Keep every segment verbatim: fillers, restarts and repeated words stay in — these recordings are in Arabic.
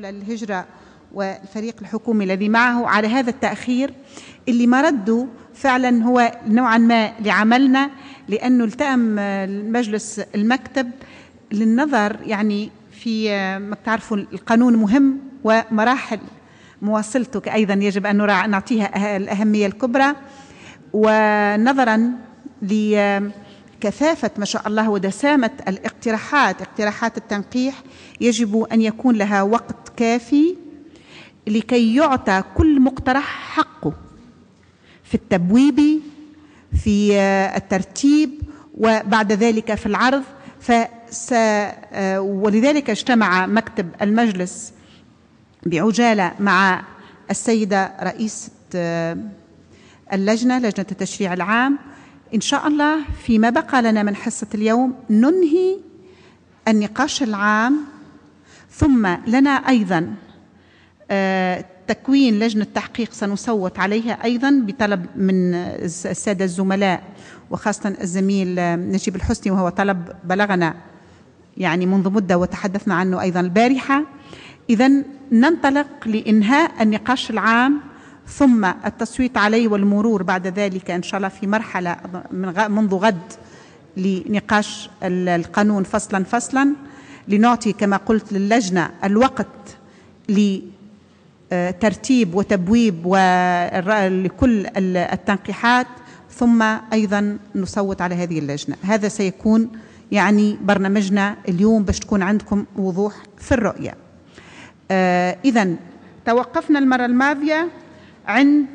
حول الهجرة والفريق الحكومي الذي معه على هذا التأخير اللي مرده فعلا هو نوعا ما لعملنا، لأنه التأم المجلس المكتب للنظر يعني في ما تعرفوا القانون مهم ومراحل مواصلته أيضا يجب أن نعطيها الأهمية الكبرى، ونظرا لكثافة ما شاء الله ودسامة الاقتراحات اقتراحات التنقيح يجب أن يكون لها وقت كافي لكي يعطى كل مقترح حقه في التبويب في الترتيب وبعد ذلك في العرض. فس ولذلك اجتمع مكتب المجلس بعجالة مع السيدة رئيسة اللجنة لجنة التشريع العام. إن شاء الله فيما بقى لنا من حصة اليوم ننهي النقاش العام، ثم لنا أيضا تكوين لجنة تحقيق سنصوت عليها أيضا بطلب من السادة الزملاء وخاصة الزميل نجيب الحسني، وهو طلب بلغنا يعني منذ مدة وتحدثنا عنه أيضا البارحة. إذن ننطلق لإنهاء النقاش العام ثم التصويت عليه والمرور بعد ذلك إن شاء الله في مرحلة من منذ غد لنقاش القانون فصلا فصلا، لنعطي كما قلت للجنة الوقت لترتيب وتبويب ولكل التنقيحات، ثم أيضا نصوت على هذه اللجنة. هذا سيكون يعني برنامجنا اليوم باش تكون عندكم وضوح في الرؤية. آه إذن توقفنا المرة الماضية عند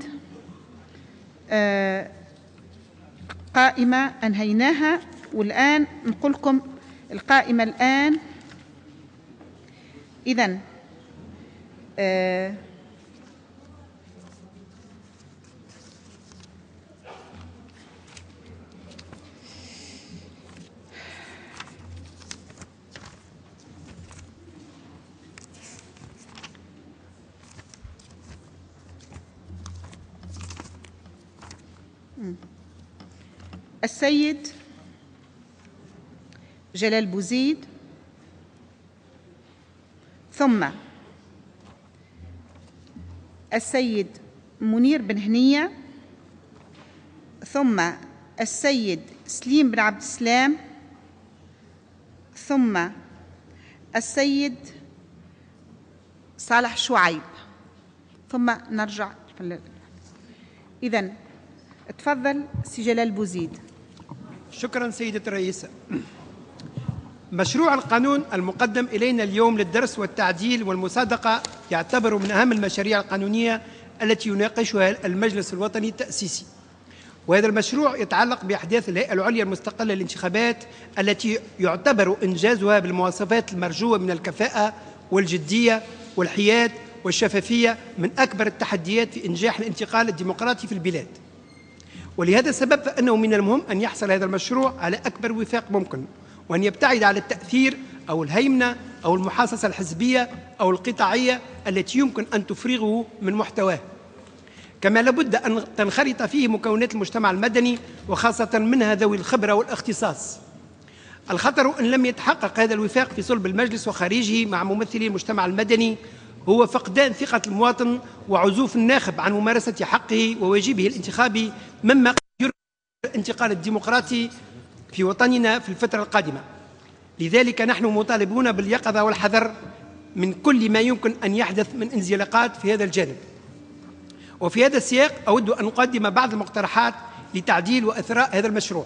آه قائمة أنهيناها، والآن نقول لكم القائمة الآن. إذن آه السيد جلال بوزيد، ثم السيد منير بن هنية، ثم السيد سليم بن عبد السلام، ثم السيد صالح شعيب، ثم نرجع. إذن تفضل سي جلال بوزيد. شكرا سيدة الرئيسة. مشروع القانون المقدم إلينا اليوم للدرس والتعديل والمصادقة يعتبر من أهم المشاريع القانونية التي يناقشها المجلس الوطني التأسيسي، وهذا المشروع يتعلق بأحداث الهيئة العليا المستقلة للانتخابات التي يعتبر إنجازها بالمواصفات المرجوة من الكفاءة والجدية والحياد والشفافية من أكبر التحديات في إنجاح الانتقال الديمقراطي في البلاد. ولهذا السبب فإنه من المهم أن يحصل هذا المشروع على أكبر وفاق ممكن، وأن يبتعد عن التأثير أو الهيمنة أو المحاصصة الحزبية أو القطاعية التي يمكن أن تفرغه من محتواه. كما لابد أن تنخرط فيه مكونات المجتمع المدني وخاصة منها ذوي الخبرة والاختصاص. الخطر إن لم يتحقق هذا الوفاق في صلب المجلس وخارجه مع ممثلي المجتمع المدني هو فقدان ثقة المواطن وعزوف الناخب عن ممارسة حقه وواجبه الانتخابي، مما قد يرهق الانتقال الديمقراطي في وطننا في الفترة القادمة. لذلك نحن مطالبون باليقظة والحذر من كل ما يمكن أن يحدث من انزلاقات في هذا الجانب. وفي هذا السياق أود أن أقدم بعض المقترحات لتعديل وإثراء هذا المشروع.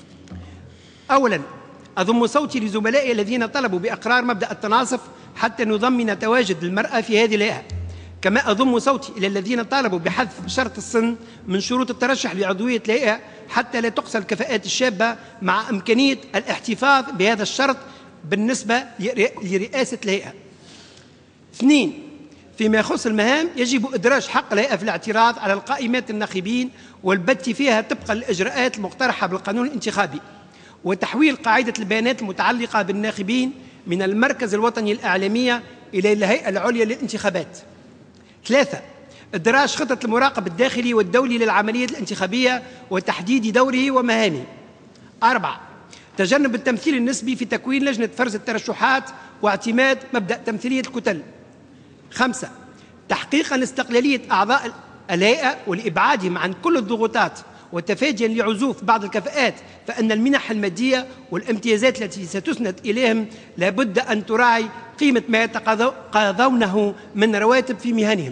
أولا، أضم صوتي لزملائي الذين طلبوا بإقرار مبدأ التناصف حتى نضمن تواجد المرأة في هذه الهيئة. كما أضم صوتي إلى الذين طالبوا بحذف شرط السن من شروط الترشح لعضوية الهيئة حتى لا تقصى الكفاءات الشابة، مع إمكانية الاحتفاظ بهذا الشرط بالنسبة لرئاسة الهيئة. اثنين، فيما يخص المهام يجب إدراج حق الهيئة في الاعتراض على القائمات الناخبين والبت فيها طبقا للإجراءات المقترحة بالقانون الانتخابي، وتحويل قاعدة البيانات المتعلقة بالناخبين من المركز الوطني الإعلامية إلى الهيئة العليا للانتخابات. ثلاثة، إدراج خطة المراقب الداخلي والدولي للعملية الانتخابية وتحديد دوره ومهامه. أربعة، تجنب التمثيل النسبي في تكوين لجنة فرز الترشحات واعتماد مبدأ تمثيلية الكتل. خمسة، تحقيقا لاستقلالية أعضاء الهيئة ولإبعادهم عن كل الضغوطات، وتفاديا لعزوف بعض الكفاءات، فإن المنح المادية والامتيازات التي ستسند إليهم لابد أن تراعي قيمة ما يتقاضونه من رواتب في مهنهم.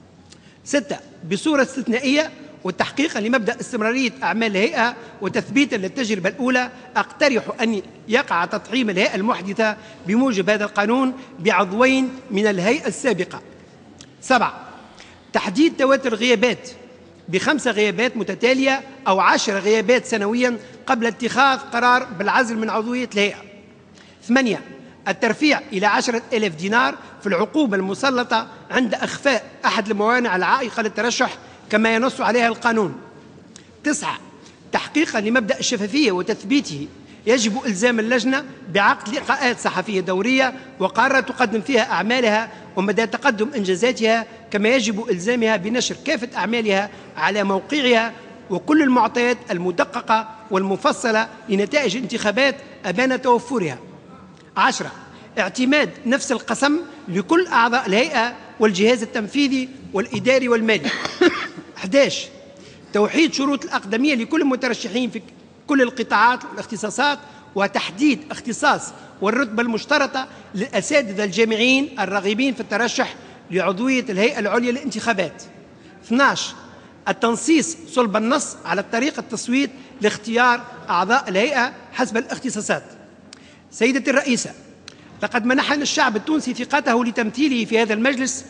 ستة، بصورة استثنائية وتحقيقا لمبدأ استمرارية أعمال الهيئة وتثبيتا للتجربة الأولى، أقترح أن يقع تطعيم الهيئة المحدثة بموجب هذا القانون بعضوين من الهيئة السابقة. سبعة، تحديد تواتر غيابات بخمسة غيابات متتالية أو عشر غيابات سنويا قبل اتخاذ قرار بالعزل من عضوية الهيئة. ثمانية، الترفيع إلى عشرة آلاف دينار في العقوبة المسلطة عند إخفاء أحد الموانع العائقة للترشح كما ينص عليها القانون. تسعة، تحقيقا لمبدأ الشفافية وتثبيته، يجب إلزام اللجنة بعقد لقاءات صحفية دورية وقارة تقدم فيها أعمالها ومدى تقدم إنجازاتها، كما يجب إلزامها بنشر كافة أعمالها على موقعها وكل المعطيات المدققة والمفصلة لنتائج الانتخابات أبان توفرها. عشرة، اعتماد نفس القسم لكل أعضاء الهيئة والجهاز التنفيذي والإداري والمالي. أحد عشر، توحيد شروط الأقدمية لكل المترشحين في كل القطاعات والاختصاصات، وتحديد اختصاص والرتبة المشترطة للأساتذة الجامعيين الراغبين في الترشح لعضوية الهيئة العليا للانتخابات. اثني عشر، التنصيص صلب النص على طريقة التصويت لاختيار أعضاء الهيئة حسب الاختصاصات. سيدتي الرئيسة، لقد منحنا الشعب التونسي ثقته لتمثيله في هذا المجلس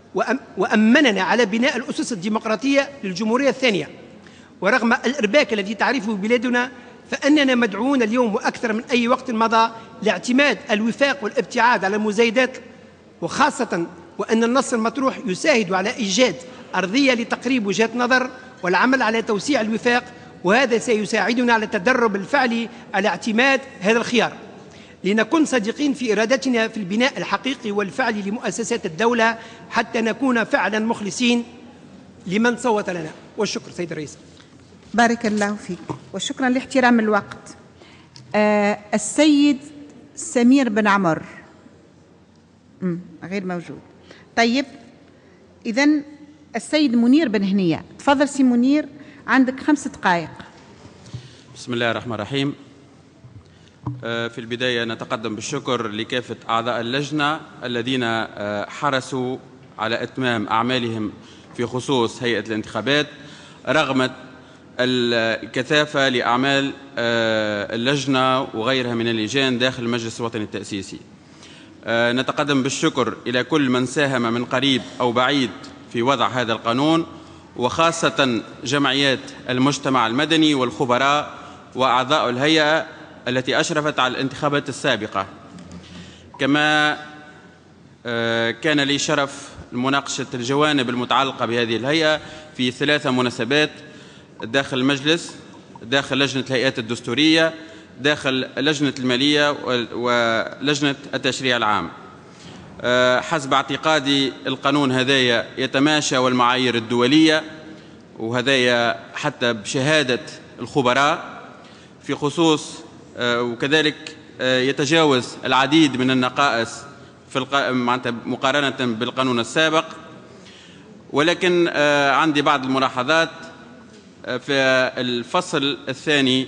وأمننا على بناء الأسس الديمقراطية للجمهورية الثانية، ورغم الإرباك الذي تعرفه بلادنا فإننا مدعوون اليوم وأكثر من أي وقت مضى لاعتماد الوفاق والابتعاد على المزايدات، وخاصة وأن النص المطروح يساعد على إيجاد أرضية لتقريب وجهات نظر والعمل على توسيع الوفاق، وهذا سيساعدنا على التدرب الفعلي على اعتماد هذا الخيار، لنكون صادقين في إرادتنا في البناء الحقيقي والفعلي لمؤسسات الدولة حتى نكون فعلا مخلصين لمن صوت لنا. والشكر سيد الرئيس. بارك الله فيك وشكرا لاحترام الوقت. آه السيد سمير بن عمر مم. غير موجود. طيب إذن السيد منير بن هنية، تفضل سي منير، عندك خمس دقائق. بسم الله الرحمن الرحيم. في البداية نتقدم بالشكر لكافة أعضاء اللجنة الذين حرصوا على إتمام أعمالهم في خصوص هيئة الانتخابات رغم الكثافة لأعمال اللجنة وغيرها من اللجان داخل المجلس الوطني التأسيسي. نتقدم بالشكر إلى كل من ساهم من قريب أو بعيد في وضع هذا القانون، وخاصة جمعيات المجتمع المدني والخبراء وأعضاء الهيئة التي أشرفت على الانتخابات السابقة. كما كان لي شرف مناقشة الجوانب المتعلقة بهذه الهيئة في ثلاثة مناسبات داخل المجلس، داخل لجنة الهيئات الدستورية، داخل لجنة المالية ولجنة التشريع العام. حسب اعتقادي القانون هذايا يتماشى والمعايير الدولية، وهذايا حتى بشهادة الخبراء في خصوص، وكذلك يتجاوز العديد من النقائص في مقارنة بالقانون السابق. ولكن عندي بعض الملاحظات. في الفصل الثاني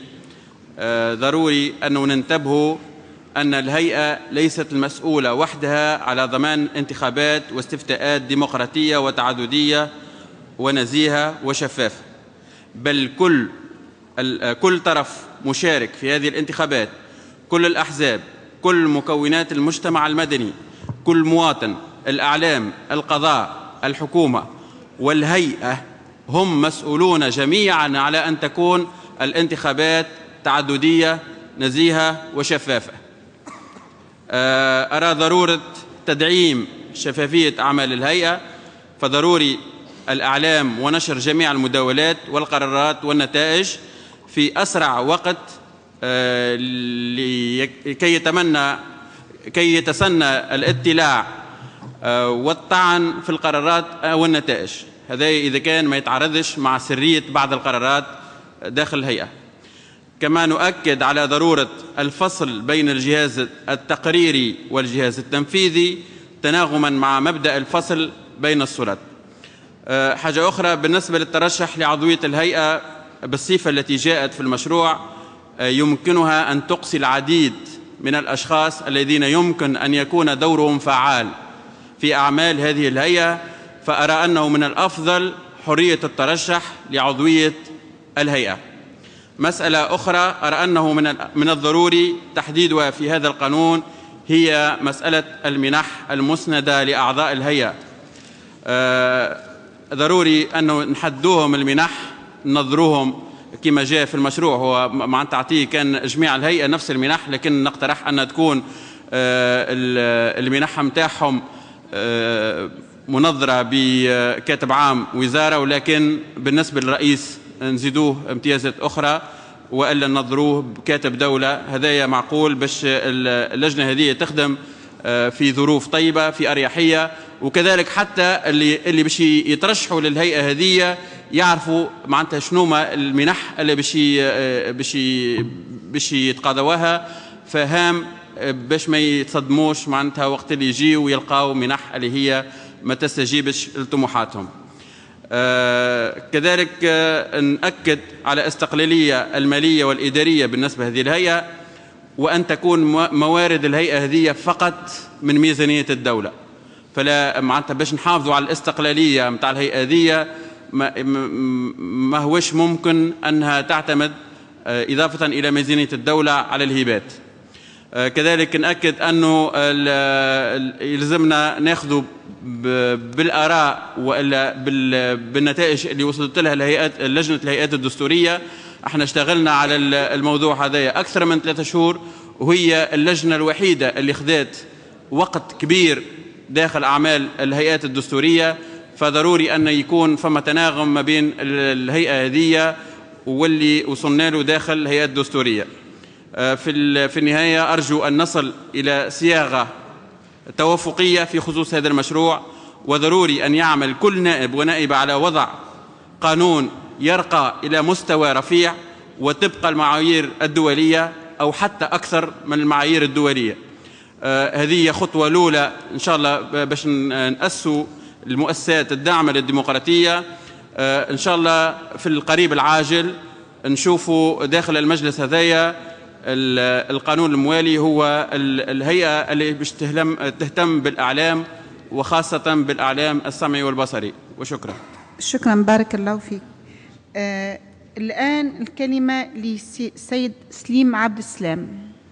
ضروري أن ننتبه أن الهيئة ليست المسؤولة وحدها على ضمان انتخابات واستفتاءات ديمقراطية وتعددية ونزيهة وشفافة، بل كل كل طرف مشارك في هذه الانتخابات، كل الأحزاب، كل مكونات المجتمع المدني، كل مواطن، الإعلام، القضاء، الحكومة والهيئة هم مسؤولون جميعا على أن تكون الانتخابات تعددية نزيهة وشفافة. أرى ضرورة تدعيم شفافية أعمال الهيئة، فضروري الإعلام ونشر جميع المداولات والقرارات والنتائج في أسرع وقت كي يتمنى كي يتسنى الاطلاع والطعن في القرارات والنتائج، هذا إذا كان ما يتعارضش مع سرية بعض القرارات داخل الهيئة. كما نؤكد على ضرورة الفصل بين الجهاز التقريري والجهاز التنفيذي، تناغما مع مبدأ الفصل بين السلطات. حاجة أخرى بالنسبة للترشح لعضوية الهيئة بالصفة التي جاءت في المشروع، يمكنها أن تقصي العديد من الأشخاص الذين يمكن أن يكون دورهم فعال في أعمال هذه الهيئة، فأرى أنه من الأفضل حرية الترشح لعضوية الهيئة. مسألة أخرى أرى أنه من من الضروري تحديدها في هذا القانون هي مسألة المنح المسندة لأعضاء الهيئة. آه ضروري أنه نحدوهم المنح، ننظروهم كما جاء في المشروع، هو مع تعطيه كان إجماع الهيئة نفس المنح، لكن نقترح أن تكون آه المنح متاعهم آه منظرة بكاتب عام وزارة، ولكن بالنسبة للرئيس نزيدوه امتيازات أخرى وإلا ننظروه بكاتب دولة. هذايا معقول باش اللجنة هذه تخدم في ظروف طيبة في أريحية، وكذلك حتى اللي اللي باش يترشحوا للهيئة هذه يعرفوا معناتها شنو ما المنح اللي باش باش باش يتقاضوها، فهام باش ما يتصدموش معناتها وقت اللي يجيوا ويلقاو منح اللي هي ما تستجيبش لطموحاتهم. آه كذلك آه نأكد على استقلالية المالية والإدارية بالنسبة لهذه الهيئة، وأن تكون موارد الهيئة هذه فقط من ميزانية الدولة، فلا معناتها باش نحافظوا على الاستقلالية متاع الهيئة هذه ما, ما هوش ممكن أنها تعتمد آه إضافة إلى ميزانية الدولة على الهبات. آه كذلك نأكد أنه يلزمنا ناخذوا بالآراء وإلا بالنتائج اللي وصلت لها الهيئات لجنة الهيئات الدستورية. احنا اشتغلنا على الموضوع هذا أكثر من ثلاثة شهور، وهي اللجنة الوحيدة اللي خذت وقت كبير داخل أعمال الهيئات الدستورية، فضروري أن يكون فما تناغم ما بين الهيئة هذه واللي وصلنا له داخل الهيئات الدستورية. في في النهاية أرجو أن نصل إلى صياغة توافقية في خصوص هذا المشروع، وضروري أن يعمل كل نائب ونائبة على وضع قانون يرقى إلى مستوى رفيع وتبقى المعايير الدولية أو حتى أكثر من المعايير الدولية. آه هذه خطوة الأولى إن شاء الله باش نأسوا المؤسسات الداعمة للديمقراطية. آه إن شاء الله في القريب العاجل نشوفوا داخل المجلس هذايا القانون الموالي هو الهيئة اللي باش تهتم بالإعلام وخاصة بالإعلام السمعي والبصري. وشكرا. شكرا، بارك الله فيك. آه الآن الكلمة للسيد سليم عبد السلام.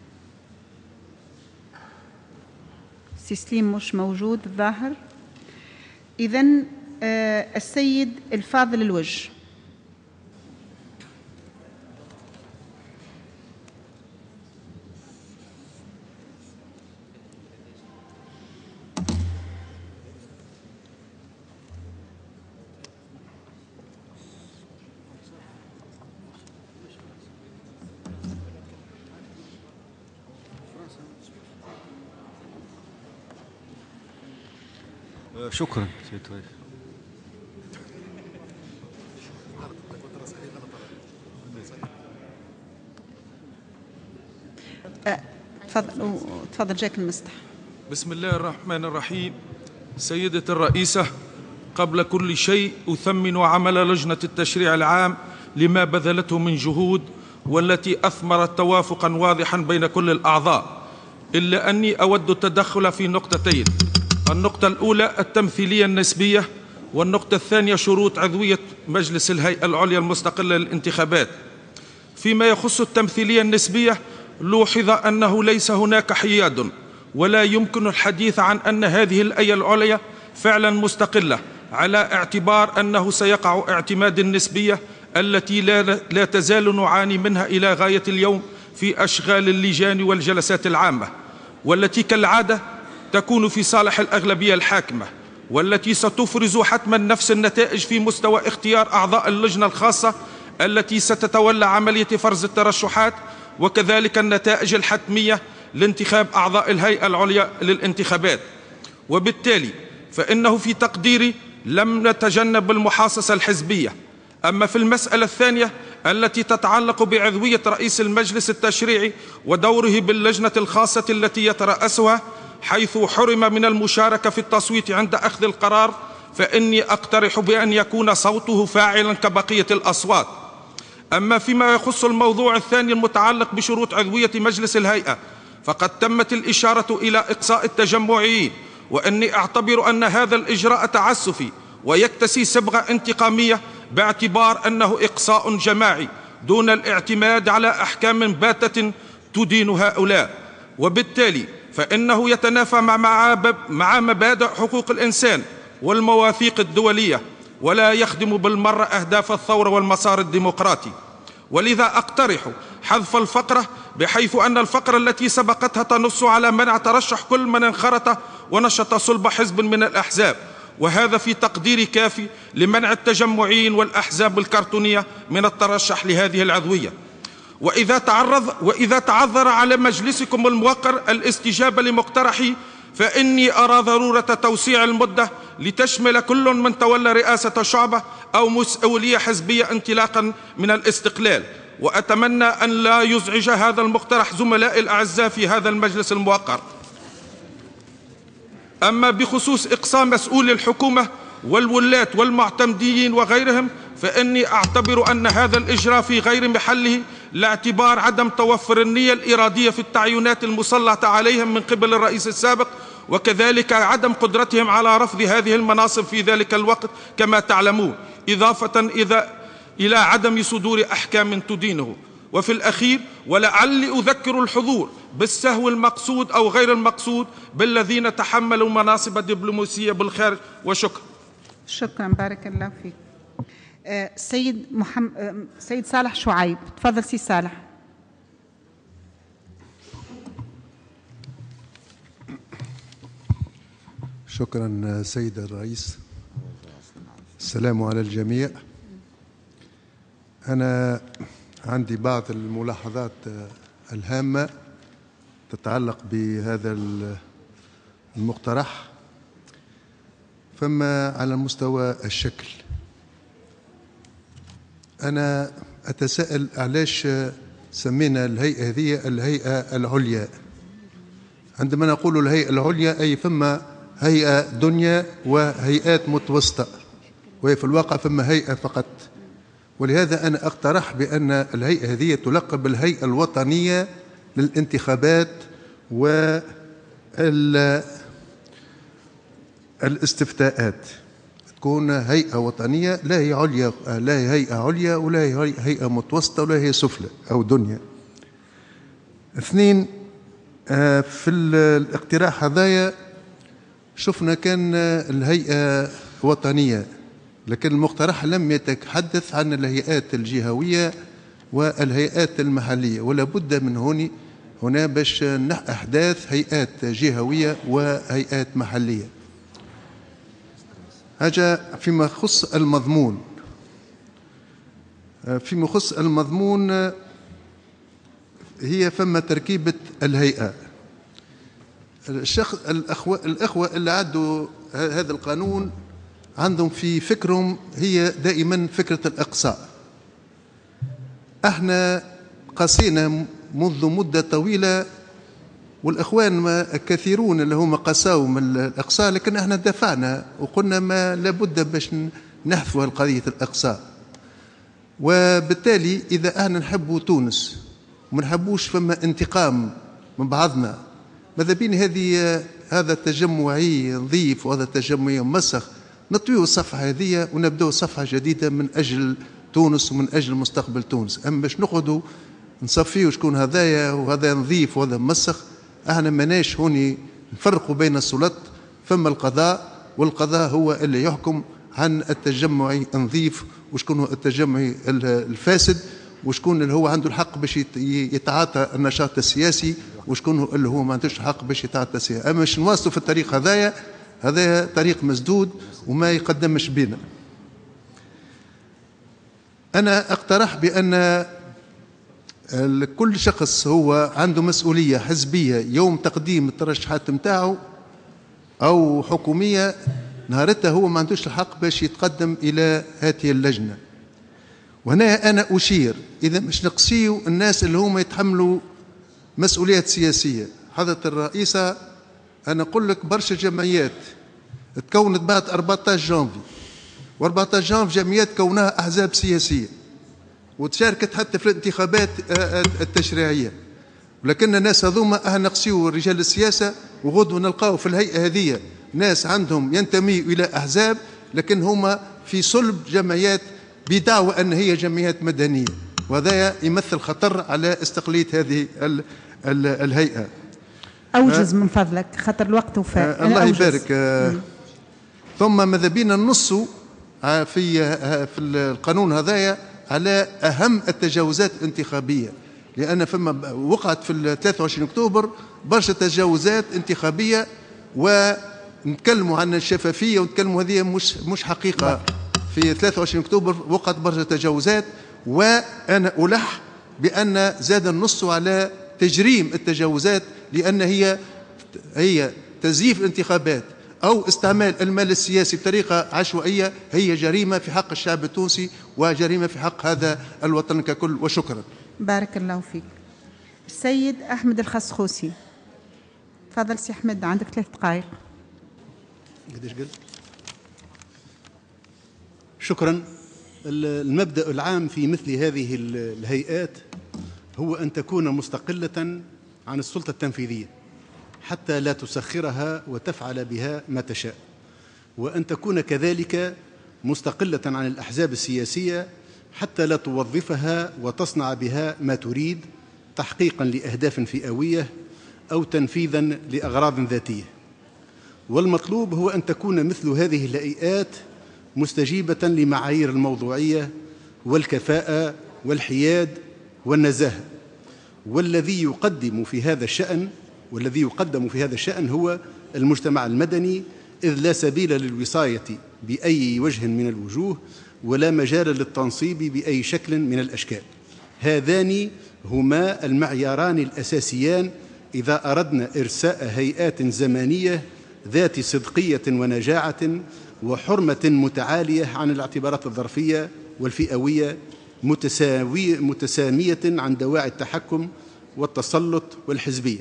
سي سليم مش موجود الظاهر. إذن آه السيد الفاضل الوجه. شكرا سيد رئيس. تفضل تفضل جاك المستح. بسم الله الرحمن الرحيم. سيدة الرئيسة، قبل كل شيء أثمن عمل لجنة التشريع العام لما بذلته من جهود والتي أثمرت توافقا واضحا بين كل الأعضاء، إلا أني أود التدخل في نقطتين. النقطة الأولى التمثيلية النسبية، والنقطة الثانية شروط عضوية مجلس الهيئة العليا المستقلة للانتخابات. فيما يخص التمثيلية النسبية، لوحظ أنه ليس هناك حياد ولا يمكن الحديث عن أن هذه الهيئة العليا فعلا مستقلة، على اعتبار أنه سيقع اعتماد النسبية التي لا, لا تزال نعاني منها إلى غاية اليوم في أشغال اللجان والجلسات العامة، والتي كالعادة تكون في صالح الأغلبية الحاكمة، والتي ستفرز حتما نفس النتائج في مستوى اختيار أعضاء اللجنة الخاصة التي ستتولى عملية فرز الترشحات، وكذلك النتائج الحتمية لانتخاب أعضاء الهيئة العليا للانتخابات. وبالتالي فإنه في تقديري لم نتجنب المحاصصة الحزبية. أما في المسألة الثانية التي تتعلق بعضوية رئيس المجلس التشريعي ودوره باللجنة الخاصة التي يترأسها، حيث حرم من المشاركة في التصويت عند أخذ القرار، فإني أقترح بأن يكون صوته فاعلا كبقية الأصوات. أما فيما يخص الموضوع الثاني المتعلق بشروط عضوية مجلس الهيئة، فقد تمت الإشارة إلى إقصاء التجمعيين، وأني أعتبر أن هذا الإجراء تعسفي ويكتسي صبغة انتقامية، باعتبار أنه إقصاء جماعي دون الاعتماد على أحكام باتة تدين هؤلاء، وبالتالي فإنه يتنافى مع مبادئ حقوق الإنسان والمواثيق الدولية، ولا يخدم بالمرة أهداف الثورة والمسار الديمقراطي. ولذا أقترح حذف الفقرة، بحيث أن الفقرة التي سبقتها تنص على منع ترشح كل من انخرط ونشط صلب حزب من الأحزاب، وهذا في تقديري كافي لمنع التجمعين والأحزاب الكرتونية من الترشح لهذه العضوية. وإذا تعرض وإذا تعذر على مجلسكم الموقر الاستجابة لمقترحي، فإني أرى ضرورة توسيع المدة لتشمل كل من تولى رئاسة شعبة أو مسؤولية حزبية انطلاقا من الاستقلال، وأتمنى أن لا يزعج هذا المقترح زملائي الأعزاء في هذا المجلس الموقر. أما بخصوص إقصاء مسؤولي الحكومة والولاة والمعتمدين وغيرهم، فإني أعتبر أن هذا الإجراء في غير محله، لاعتبار عدم توفر النية الإرادية في التعيينات المسلطة عليهم من قبل الرئيس السابق، وكذلك عدم قدرتهم على رفض هذه المناصب في ذلك الوقت كما تعلمون، إضافة إذا إلى عدم صدور أحكام تدينه. وفي الأخير، ولعلي أذكر الحضور بالسهو المقصود أو غير المقصود بالذين تحملوا مناصب دبلوماسية بالخارج، وشكرا. شكرا، بارك الله فيك. أه سيد محمد أه سيد صالح شعيب، تفضل سي صالح. شكرا سيد الرئيس. السلام على الجميع. أنا عندي بعض الملاحظات الهامة تتعلق بهذا المقترح. فما على مستوى الشكل، أنا أتساءل علاش سمينا الهيئة هذه الهيئة العليا. عندما نقول الهيئة العليا أي فما هيئة دنيا وهيئات متوسطة، وهي في الواقع فما هيئة فقط. ولهذا أنا أقترح بأن الهيئة هذه تلقب بالهيئة الوطنية للانتخابات والاستفتاءات، تكون هيئة وطنية، لا هي عليا، لا هي هيئة عليا ولا هي هيئة متوسطة ولا هي سفلى أو دنيا. اثنين، في الاقتراح هذايا شفنا كان الهيئة وطنية، لكن المقترح لم يتحدث عن الهيئات الجهوية والهيئات المحلية، ولا بد من هوني هنا باش أحداث هيئات جهوية وهيئات محلية. هذا فيما يخص المضمون. فيما يخص المضمون، هي فما تركيبة الهيئة. الشخص الأخوة, الأخوة اللي عدوا هذا القانون عندهم في فكرهم هي دائما فكرة الإقصاء. احنا قاسينا منذ مدة طويلة، والإخوان كثيرون اللي هم قساوا من الإقصاء، لكن احنا دفعنا وقلنا ما لابد باش نحذفوا القضية الإقصاء. وبالتالي إذا احنا نحبوا تونس وما نحبوش فما انتقام من بعضنا، ماذا بين هذه هذا التجمعي نظيف وهذا التجمعي مسخ، نطويوا الصفحة هذه ونبدأوا صفحة جديدة من أجل تونس ومن أجل مستقبل تونس. أما باش نقعدوا نصفيوا شكون هذايا وهذا نظيف وهذا مسخ، احنا ماناش هوني نفرقوا بين السلطات. فما القضاء، والقضاء هو اللي يحكم عن التجمعي نظيف وشكون هو التجمعي الفاسد، وشكون اللي هو عنده الحق باش يتعاطى النشاط السياسي، وشكون هو اللي هو ما عندوش الحق باش يتعاطى السياسي. اما باش نواصلوا في الطريق هذايا، هذا طريق مسدود وما يقدمش بينا. أنا أقترح بأن كل شخص هو عنده مسؤولية حزبية يوم تقديم الترشحات متاعه أو حكومية، نهارتها هو ما عندوش الحق باش يتقدم إلى هذه اللجنة. وهنا أنا أشير، إذا مش نقصيوا الناس اللي هم يتحملوا مسؤوليات سياسية. حضرة الرئيسة أنا أقول لك برشا جمعيات تكونت بعد أربعة عشر جانفي، و14 جانفي جمعيات كونها أحزاب سياسية وتشاركت حتى في الانتخابات التشريعية، ولكن الناس هذوما أه نقصيو رجال السياسة، وغدوا نلقاو في الهيئة هذه ناس عندهم ينتمي إلى أحزاب لكن هما في صلب جمعيات بدعوى أن هي جمعيات مدنية، وهذا يمثل خطر على استقلالية هذه ال ال الهيئة. أوجز من فضلك خاطر الوقت وفاء. الله يبارك. آه ثم ماذا بينا نصوا آه في آه في القانون هذايا على أهم التجاوزات الانتخابية، لأن فما وقعت في ثلاثة وعشرين أكتوبر برشا تجاوزات انتخابية، ونتكلموا عن الشفافية ونتكلموا هذه مش مش حقيقة. في ثلاثة وعشرين أكتوبر وقعت برشا تجاوزات، وأنا ألح بأن زاد النص على تجريم التجاوزات، لأن هي هي تزييف الانتخابات أو استعمال المال السياسي بطريقة عشوائية هي جريمة في حق الشعب التونسي وجريمة في حق هذا الوطن ككل. وشكرا. بارك الله فيك. السيد أحمد الخسخوسي. تفضل سي أحمد، عندك ثلاث دقائق. قديش قلت؟ شكرا. المبدأ العام في مثل هذه الهيئات هو أن تكون مستقلة عن السلطة التنفيذية حتى لا تسخرها وتفعل بها ما تشاء، وأن تكون كذلك مستقلة عن الأحزاب السياسية حتى لا توظفها وتصنع بها ما تريد تحقيقا لأهداف فئوية أو تنفيذا لأغراض ذاتية. والمطلوب هو أن تكون مثل هذه الهيئات مستجيبة لمعايير الموضوعية والكفاءة والحياد والنزاهة. والذي يقدم في هذا الشأن والذي يقدم في هذا الشأن هو المجتمع المدني، إذ لا سبيل للوصاية بأي وجه من الوجوه ولا مجال للتنصيب بأي شكل من الأشكال. هذان هما المعياران الأساسيان إذا أردنا إرساء هيئات زمانية ذات صدقية ونجاعة وحرمة متعالية عن الاعتبارات الظرفية والفئوية، متساوية متسامية عن دواعي التحكم والتسلط والحزبية.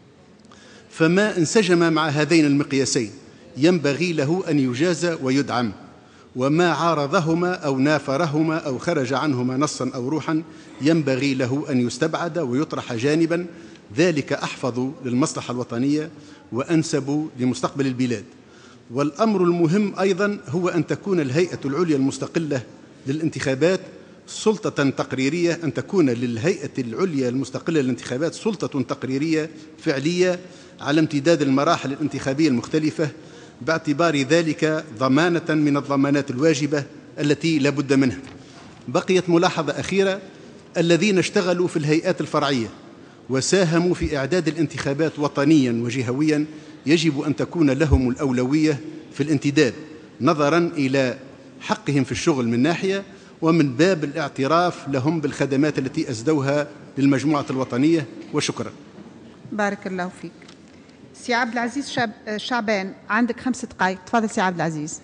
فما انسجم مع هذين المقياسين ينبغي له أن يجازى ويدعم، وما عارضهما أو نافرهما أو خرج عنهما نصا أو روحا ينبغي له أن يستبعد ويطرح جانبا، ذلك أحفظ للمصلحة الوطنية وأنسب لمستقبل البلاد. والأمر المهم أيضا هو أن تكون الهيئة العليا المستقلة للانتخابات سلطة تقريرية، أن تكون للهيئة العليا المستقلة للانتخابات سلطة تقريرية فعلية على امتداد المراحل الانتخابية المختلفة، باعتبار ذلك ضمانة من الضمانات الواجبة التي لا بد منها. بقيت ملاحظة أخيرة: الذين اشتغلوا في الهيئات الفرعية وساهموا في إعداد الانتخابات وطنيا وجهويا يجب أن تكون لهم الأولوية في الانتداب نظرا إلى حقهم في الشغل من ناحية، ومن باب الاعتراف لهم بالخدمات التي أسدوها للمجموعة الوطنية. وشكرا. بارك الله فيك. سي عبد العزيز شاب شعبان، عندك خمس دقائق. تفضل سي عبد العزيز.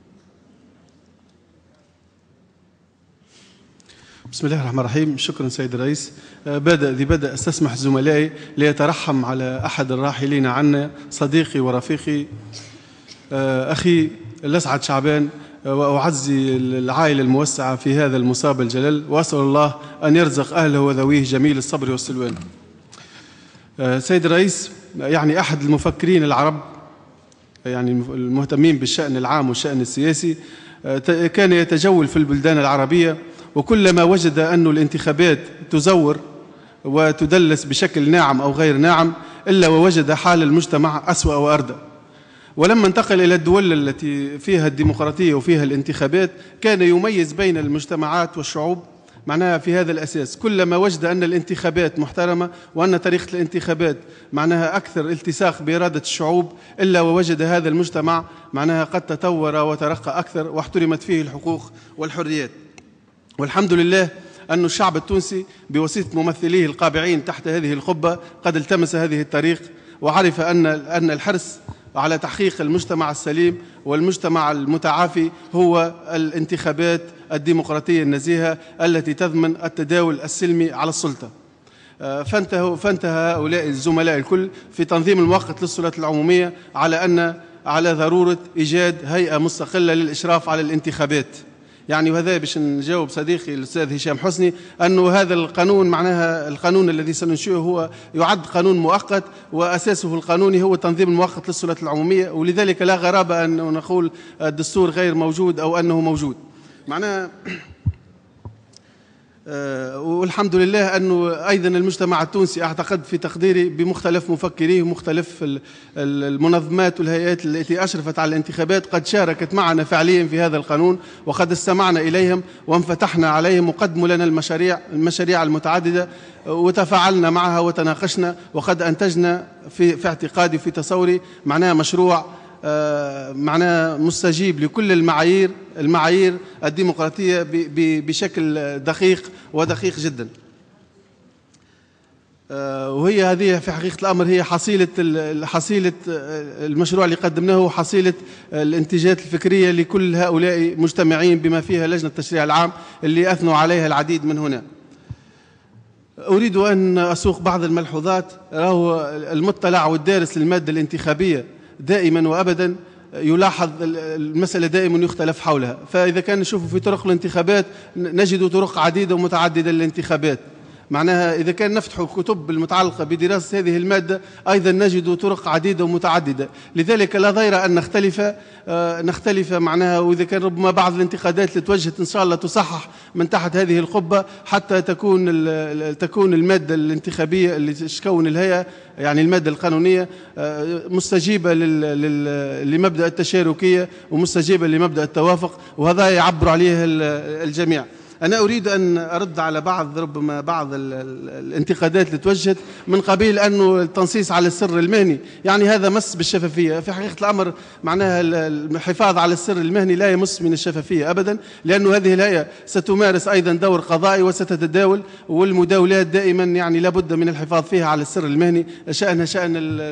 بسم الله الرحمن الرحيم. شكرا سيد الرئيس. بدأ ذي بدأ استسمح زملائي ليترحم على أحد الراحلين عنا، صديقي ورفيقي أخي الأسعد شعبان، وأعزي العائلة الموسعة في هذا المصاب الجلل، وأسأل الله أن يرزق أهله وذويه جميل الصبر والسلوان. سيد الرئيس، يعني أحد المفكرين العرب يعني المهتمين بالشأن العام والشأن السياسي كان يتجول في البلدان العربية، وكلما وجد أن الانتخابات تزور وتدلس بشكل ناعم أو غير ناعم إلا ووجد حال المجتمع أسوأ وأردى. ولما انتقل إلى الدول التي فيها الديمقراطية وفيها الانتخابات كان يميز بين المجتمعات والشعوب، معناها في هذا الأساس كلما وجد أن الانتخابات محترمة وأن طريقة الانتخابات معناها أكثر التساق بإرادة الشعوب إلا ووجد هذا المجتمع معناها قد تطور وترقى أكثر واحترمت فيه الحقوق والحريات. والحمد لله أن الشعب التونسي بواسطة ممثليه القابعين تحت هذه القبة قد التمس هذه الطريق، وعرف أن أن الحرص على تحقيق المجتمع السليم والمجتمع المتعافي هو الانتخابات الديمقراطية النزيهة التي تضمن التداول السلمي على السلطة. فانتهوا فانتهى هؤلاء الزملاء الكل في تنظيم المؤقت للسلطات العمومية على أن على ضرورة إيجاد هيئة مستقلة للإشراف على الانتخابات. يعني وهذا باش نجاوب صديقي الأستاذ هشام حسني أنه هذا القانون معناها القانون الذي سننشئه هو يعد قانون مؤقت، وأساسه القانوني هو التنظيم المؤقت للسلطات العمومية، ولذلك لا غرابة أن نقول الدستور غير موجود أو أنه موجود. معناها أه والحمد لله أنه أيضا المجتمع التونسي أعتقد في تقديري بمختلف مفكريه ومختلف المنظمات والهيئات التي أشرفت على الانتخابات قد شاركت معنا فعليا في هذا القانون، وقد استمعنا إليهم وانفتحنا عليهم وقدموا لنا المشاريع المشاريع المتعددة وتفاعلنا معها وتناقشنا، وقد أنتجنا في, في اعتقادي في تصوري معناها مشروع معناه مستجيب لكل المعايير المعايير الديمقراطية بشكل دقيق ودقيق جدا. وهي هذه في حقيقة الأمر هي حصيلة حصيلة المشروع اللي قدمناه، حصيلة الانتاجات الفكرية لكل هؤلاء مجتمعين بما فيها لجنة التشريع العام اللي أثنوا عليها العديد من هنا. أريد أن أسوق بعض الملحوظات. راهو المطلع والدارس للمادة الانتخابية دائما وأبدا يلاحظ المسألة دائما يختلف حولها، فإذا كان نشوف في طرق الانتخابات نجد طرق عديدة ومتعددة للانتخابات. معناها إذا كان نفتح الكتب المتعلقة بدراسة هذه المادة أيضا نجد طرق عديدة ومتعددة، لذلك لا ضير أن نختلف آه نختلف معناها. وإذا كان ربما بعض الانتقادات اللي توجهت إن شاء الله تصحح من تحت هذه القبة حتى تكون تكون المادة الانتخابية اللي تكون الهيئة يعني المادة القانونية آه مستجيبة لمبدأ التشاركية ومستجيبة لمبدأ التوافق، وهذا يعبر عليه الجميع. أنا أريد أن أرد على بعض ربما بعض الانتقادات اللي توجهت من قبيل أنه التنصيص على السر المهني، يعني هذا مس بالشفافية. في حقيقة الأمر معناها الحفاظ على السر المهني لا يمس من الشفافية أبدا، لأنه هذه الهيئة ستمارس أيضا دور قضائي وستتداول، والمداولات دائما يعني لابد من الحفاظ فيها على السر المهني شأنها شأن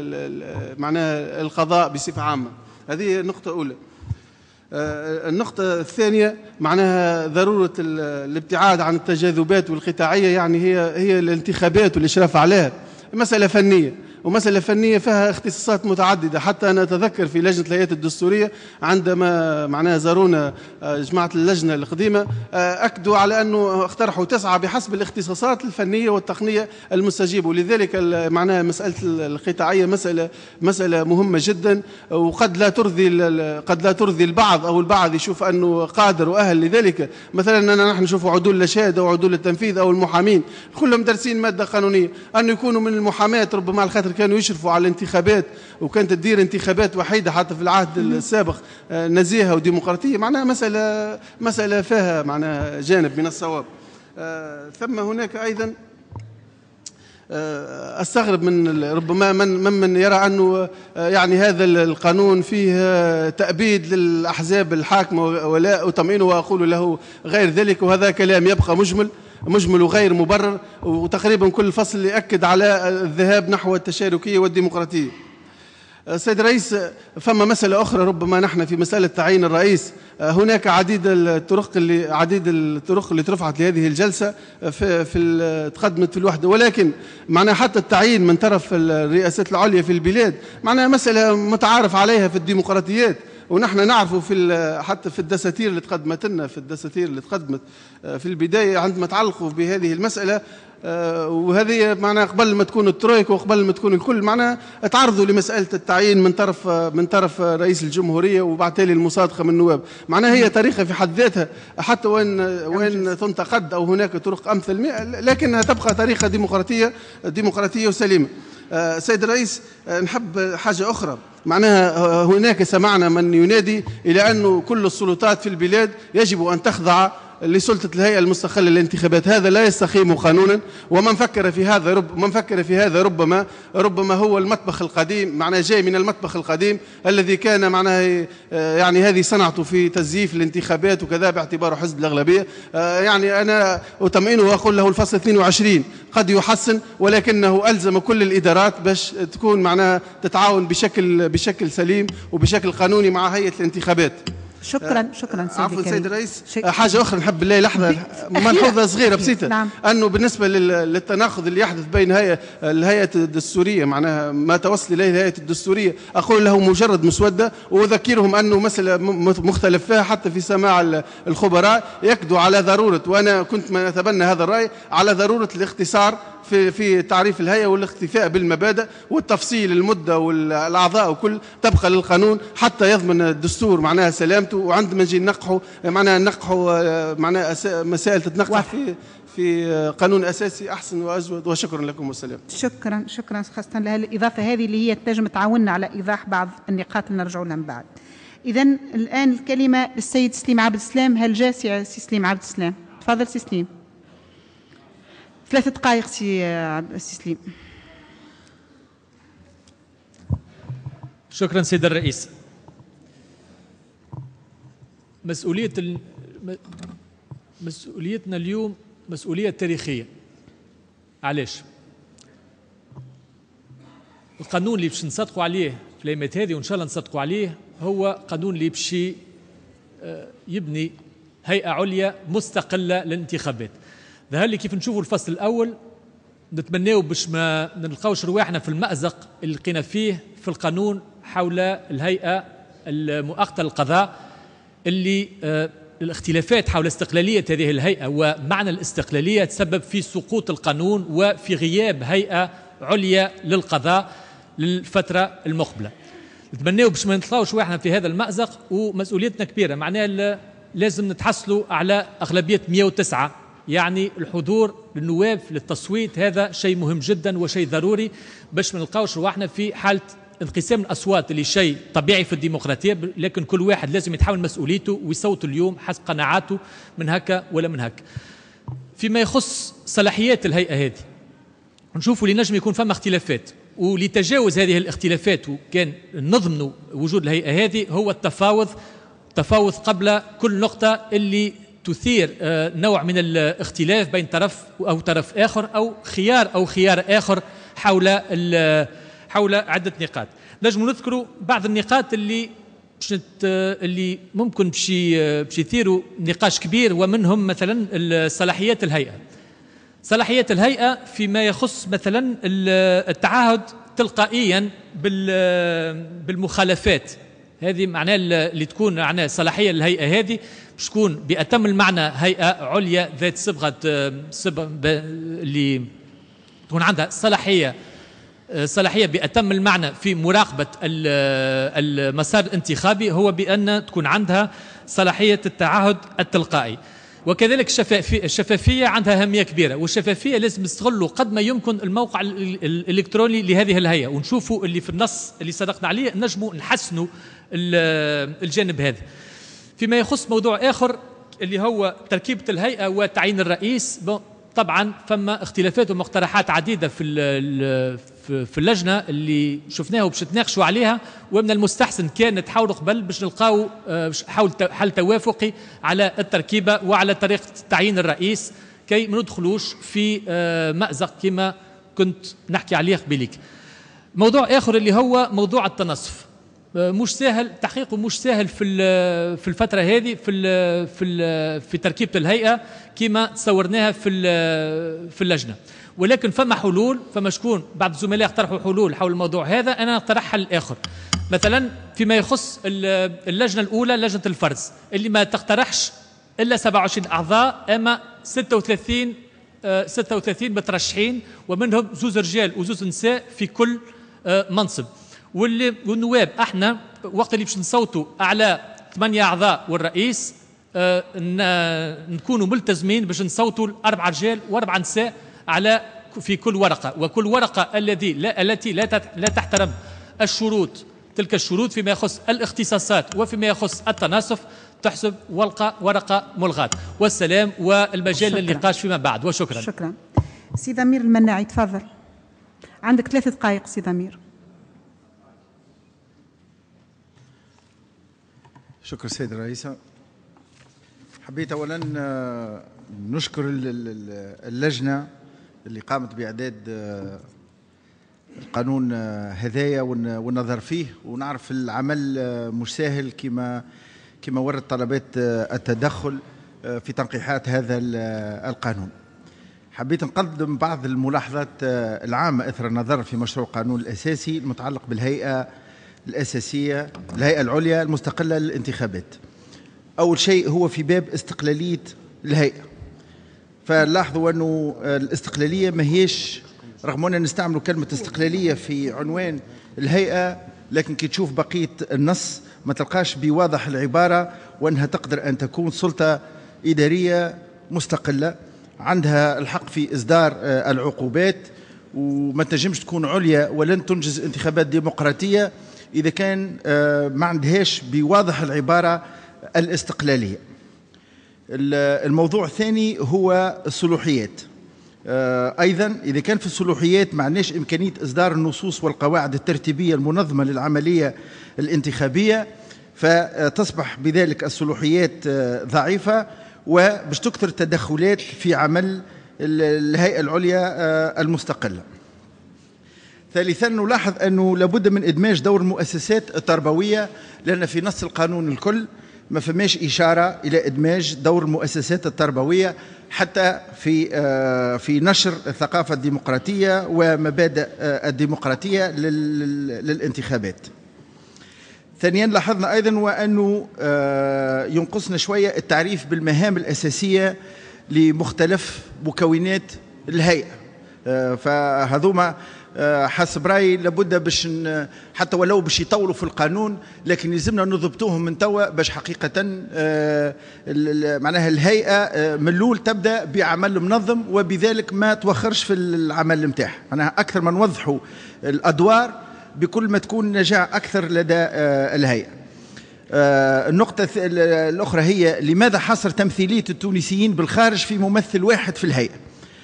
معناها القضاء بصفة عامة. هذه نقطة أولى. النقطة الثانية معناها ضرورة الابتعاد عن التجاذبات والقطاعية، يعني هي هي الانتخابات والإشراف عليها مسألة فنية، ومسألة فنية فيها اختصاصات متعددة. حتى أنا أتذكر في لجنة الهيئات الدستورية عندما معناها زارونا جماعة اللجنة القديمة أكدوا على أنه اقترحوا تسعة بحسب الاختصاصات الفنية والتقنية المستجيبة، ولذلك معناها مسألة القطاعية مسألة مسألة مهمة جدا، وقد لا ترضي قد لا ترضي البعض أو البعض يشوف أنه قادر وأهل لذلك. مثلا أننا نحن نشوف عدول الشهادة وعدول التنفيذ أو المحامين كلهم دارسين مادة قانونية، أن يكونوا من المحاماة ربما على خاطر كانوا يشرفوا على الانتخابات وكانت تدير انتخابات وحيدة حتى في العهد السابق نزيهة وديمقراطية، معناها مسألة مسألة فيها معناها جانب من الصواب. آه ثم هناك أيضا آه أستغرب من ربما من ممن يرى أنه آه يعني هذا القانون فيه تأبيد للأحزاب الحاكمة ولا أطمئنه وأقول له غير ذلك، وهذا كلام يبقى مجمل مجمل وغير مبرر، وتقريبا كل فصل يأكد على الذهاب نحو التشاركية والديمقراطية. سيد الرئيس، فما مسألة أخرى ربما نحن في مسألة تعيين الرئيس هناك عديد الطرق اللي عديد الطرق اللي ترفعت لهذه الجلسة في في تقدمت في الوحدة، ولكن معناها حتى التعيين من طرف الرئاسات العليا في البلاد معناها مسألة متعارف عليها في الديمقراطيات، ونحن نعرفه في حتى في الدساتير اللي تقدمت لنا في الدساتير اللي تقدمت في البداية عندما تعلقوا بهذه المسألة، وهذه معناها قبل ما تكون الترويكا وقبل ما تكون الكل معناها تعرضوا لمسألة التعيين من طرف من طرف رئيس الجمهورية وبعد تالي المصادقة من النواب. معناها هي طريقة في حد ذاتها حتى وين وين تنتقد أو هناك طرق أمثل، لكنها تبقى طريقة ديمقراطية ديمقراطية وسليمة. سيد الرئيس، نحب حاجة أخرى، معناها هناك سمعنا من ينادي إلى أنه كل السلطات في البلاد يجب أن تخضع لسلطة الهيئة المستقلة للانتخابات. هذا لا يستقيم قانونا، ومن فكر في هذا رب من فكر في هذا ربما ربما هو المطبخ القديم، معناه جاي من المطبخ القديم الذي كان معناه يعني هذه صنعته في تزييف الانتخابات وكذا باعتباره حزب الأغلبية. يعني أنا أطمئنه وأقول له الفصل اثنين وعشرين قد يحسن، ولكنه ألزم كل الإدارات باش تكون معناها تتعاون بشكل بشكل سليم وبشكل قانوني مع هيئة الانتخابات. شكرا شكرا سيدي عفوا كريم. سيد الرئيس، شك... حاجه اخرى نحب بالله لحظه ملحوظه صغيره بسيطه. نعم. انه بالنسبه للتناقض اللي يحدث بين هيئه الهيئه الدستوريه، معناها ما توصل اليه الهيئه الدستوريه، اقول له مجرد مسوده، واذكرهم انه مساله مختلف فيها حتى في سماع الخبراء يكدوا على ضروره، وانا كنت من اتبنى هذا الراي، على ضروره الاختصار في في تعريف الهيئه والاكتفاء بالمبادئ والتفصيل المده والاعضاء وكل تبقى للقانون حتى يضمن الدستور معناها سلامته. وعندما نجي ننقحوا معناها ننقحوا معناها مسائل تتنقح في في قانون اساسي احسن واجود. وشكرا لكم والسلام. شكرا شكرا خاصه للاضافه هذه اللي هي تنجم تعاوننا على ايضاح بعض النقاط اللي نرجعوا لها من بعد. اذا الان الكلمه للسيد سليم عبد السلام. هل جالس يا سي سليم عبد السلام؟ تفضل سي سليم. ثلاث دقائق سي سي سليم. شكرا سيد الرئيس. مسؤولية ال... مسؤوليتنا اليوم مسؤولية تاريخية. علاش؟ القانون اللي باش نصدقوا عليه في الايامات هذه وان شاء الله نصدقوا عليه هو قانون اللي باش يبني هيئة عليا مستقلة للانتخابات. ظهر لي كيف نشوفوا الفصل الأول نتمناو باش ما نلقاوش رواحنا في المأزق اللي لقينا فيه في القانون حول الهيئة المؤقتة للقضاء، اللي آه الاختلافات حول استقلالية هذه الهيئة ومعنى الاستقلالية تسبب في سقوط القانون وفي غياب هيئة عليا للقضاء للفترة المقبلة. نتمناو باش ما نطلعوش واحنا في هذا المأزق، ومسؤوليتنا كبيرة معناها لازم نتحصلوا على أغلبية مئة وتسعة، يعني الحضور للنواب للتصويت هذا شيء مهم جدا وشيء ضروري باش ما نلقاوش رواحنا في حالة انقسام الأصوات اللي شيء طبيعي في الديمقراطية، لكن كل واحد لازم يتحمل مسؤوليته ويصوت اليوم حسب قناعاته من هكا ولا من هكا. فيما يخص صلاحيات الهيئة هذه نشوفوا اللي نجم يكون فما اختلافات، ولتجاوز هذه الاختلافات وكان نضمن وجود الهيئة هذه هو التفاوض تفاوض قبل كل نقطة اللي تثير نوع من الاختلاف بين طرف أو طرف آخر أو خيار أو خيار آخر حول حول عدة نقاط. نجم نذكروا بعض النقاط اللي اللي ممكن باش باش يثيروا نقاش كبير، ومنهم مثلا صلاحيات الهيئة. صلاحيات الهيئة فيما يخص مثلا التعهد تلقائيا بالمخالفات، هذه معناها اللي تكون معناها صلاحية للهيئة هذه باش تكون بأتم المعنى هيئة عليا ذات صبغة صبغة اللي تكون عندها صلاحية صلاحية بأتم المعنى في مراقبة المسار الانتخابي، هو بأن تكون عندها صلاحية التعهد التلقائي. وكذلك الشفافية عندها أهمية كبيرة، والشفافية لازم نستغلوا قد ما يمكن الموقع الإلكتروني لهذه الهيئة، ونشوفوا اللي في النص اللي صدقنا عليه نجموا نحسنوا الجانب هذا. فيما يخص موضوع آخر اللي هو تركيبة الهيئة وتعيين الرئيس، طبعا فما اختلافات ومقترحات عديدة في في اللجنة اللي شفناها وباش نتناقشوا عليها، ومن المستحسن كان نتحاولوا قبل باش نلقاو حول حل توافقي على التركيبة وعلى طريقة تعيين الرئيس كي ما ندخلوش في مأزق كما كنت نحكي عليه قبليك. موضوع آخر اللي هو موضوع التنصف، مش سهل تحقيقه، مش سهل في في الفترة هذه في ال في ال في تركيبة الهيئة كما تصورناها في في اللجنة، ولكن فما حلول. فما شكون بعض الزملاء اقترحوا حلول حول الموضوع هذا، أنا اقترح حل آخر. مثلا فيما يخص اللجنة الأولى لجنة الفرز اللي ما تقترحش إلا سبعة وعشرين أعضاء، أما ستة وثلاثين ستة وثلاثين مترشحين ومنهم زوز رجال وزوز نساء في كل منصب. واللي والنواب احنا وقت اللي باش نصوتوا على ثمانية اعضاء والرئيس آه نكونوا ملتزمين باش نصوتوا اربع رجال واربع نساء على في كل ورقه، وكل ورقه الذي لا التي لا لا تحترم الشروط تلك الشروط فيما يخص الاختصاصات وفيما يخص التناصف تحسب ورقه ورقه ملغاه. والسلام والمجال للنقاش فيما بعد. وشكرا. شكرا. سي ضمير المناعي تفضل، عندك ثلاث دقائق سي ضمير. شكرا سيد الرئيسة. حبيت أولا نشكر اللجنة اللي قامت بإعداد القانون هدايا والنظر فيه، ونعرف العمل مش سهل كما كما ورد طلبات التدخل في تنقيحات هذا القانون. حبيت نقدم بعض الملاحظات العامة إثر النظر في مشروع القانون الأساسي المتعلق بالهيئة الأساسية الهيئة العليا المستقلة للانتخابات. أول شيء هو في باب استقلالية الهيئة. فلاحظوا أنه الاستقلالية ما هيش، رغم أننا نستعملوا كلمة استقلالية في عنوان الهيئة، لكن كي تشوف بقية النص ما تلقاش بواضح العبارة وأنها تقدر أن تكون سلطة إدارية مستقلة عندها الحق في إصدار العقوبات، وما تنجمش تكون عليا ولن تنجز انتخابات ديمقراطية إذا كان ما عندهاش بواضح العبارة الاستقلالية. الموضوع الثاني هو الصلاحيات. أيضا إذا كان في الصلاحيات ما عندناش إمكانية إصدار النصوص والقواعد الترتيبية المنظمة للعملية الانتخابية، فتصبح بذلك الصلاحيات ضعيفة وباش تكثر التدخلات في عمل الهيئة العليا المستقلة. ثالثا نلاحظ أنه لابد من إدماج دور المؤسسات التربوية، لأن في نص القانون الكل ما فماش إشارة إلى إدماج دور المؤسسات التربوية حتى في في نشر الثقافة الديمقراطية ومبادئ الديمقراطية للانتخابات. ثانيا لاحظنا أيضا وأنه ينقصنا شوية التعريف بالمهام الأساسية لمختلف مكونات الهيئة، فهذوما حسب رأيي لابد باش حتى ولو باش يطولوا في القانون، لكن يلزمنا نضبطوهم من توا باش حقيقة معناها الهيئة من الأول تبدأ بعمل منظم وبذلك ما توخرش في العمل نتاعها. معناها أكثر ما نوضحوا الأدوار بكل ما تكون نجاح أكثر لدى الهيئة. النقطة الأخرى هي لماذا حصر تمثيلية التونسيين بالخارج في ممثل واحد في الهيئة؟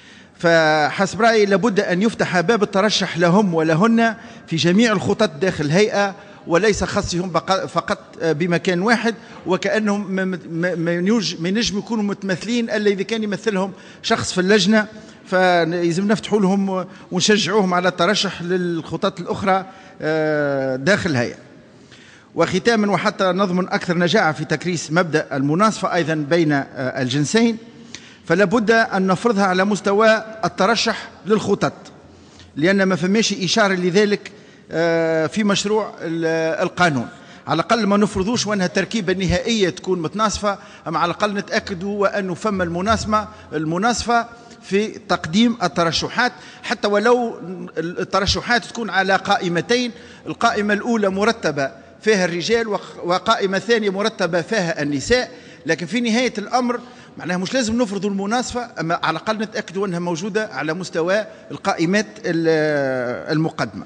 فحسب رأيي لابد أن يفتح باب الترشح لهم ولهن في جميع الخطط داخل الهيئة، وليس خاصهم فقط بمكان واحد، وكأنهم ما ينجم يكونوا متمثلين إلا إذا كان يمثلهم شخص في اللجنة، فلازم نفتحوا لهم ونشجعوهم على الترشح للخطط الأخرى داخل الهيئة. وختاما وحتى نضمن أكثر نجاعة في تكريس مبدأ المناصفة أيضا بين الجنسين، فلا بد أن نفرضها على مستوى الترشح للخطط، لأن ما فماش إشارة لذلك في مشروع القانون. على الأقل ما نفرضوش وأنها التركيبة النهائية تكون متناصفة، أما على الأقل نتأكدوا وأنه فما المناسبة المناصفة في تقديم الترشحات، حتى ولو الترشحات تكون على قائمتين، القائمة الأولى مرتبة فيها الرجال وقائمة ثانية مرتبة فيها النساء، لكن في نهاية الأمر معناها مش لازم نفرضوا المناصفة، أما على الأقل نتأكدوا أنها موجودة على مستوى القائمات المقدمة.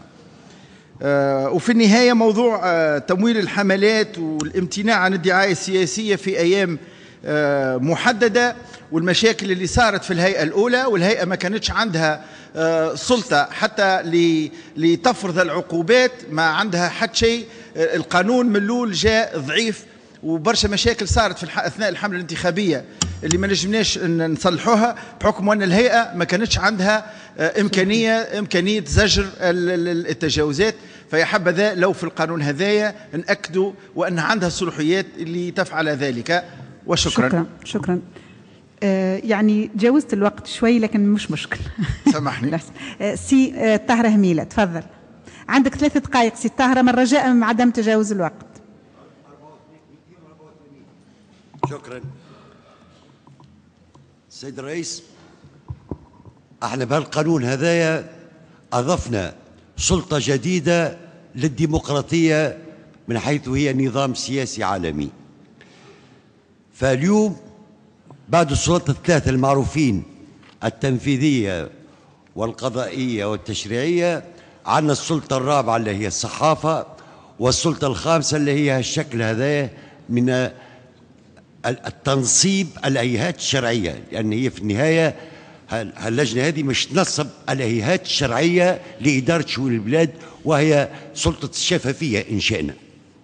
وفي النهاية موضوع تمويل الحملات والامتناع عن الدعاية السياسية في أيام محددة، والمشاكل اللي صارت في الهيئة الأولى، والهيئة ما كانتش عندها سلطة حتى لتفرض العقوبات، ما عندها حتى شيء. القانون من الأول جاء ضعيف وبرشا مشاكل صارت في أثناء الحملة الانتخابية اللي ما نجمناش نصلحوها بحكم أن الهيئة ما كانتش عندها إمكانية إمكانية زجر التجاوزات. فيا حبذا لو في القانون هذايا نأكدوا وأن عندها الصلاحيات اللي تفعل ذلك. وشكرا. شكرا شكرا. آه يعني جاوزت الوقت شوي لكن مش مشكل. سامحني. آه سي آه طاهرة هميلة تفضل، عندك ثلاثة دقائق سي طاهرة، من رجاء من عدم تجاوز الوقت. شكرا سيد الرئيس. احنا بهالقانون هذايا اضفنا سلطة جديدة للديمقراطية من حيث هي نظام سياسي عالمي. فاليوم بعد السلطات الثلاثة المعروفين التنفيذية والقضائية والتشريعية، عندنا السلطة الرابعة اللي هي الصحافة، والسلطة الخامسة اللي هي الشكل هذا من التنصيب الهيئات الشرعية، لأن هي في النهاية هاللجنة هذه مش تنصب الهيئات الشرعية لإدارة شؤون البلاد، وهي سلطة الشفافية إن شئنا.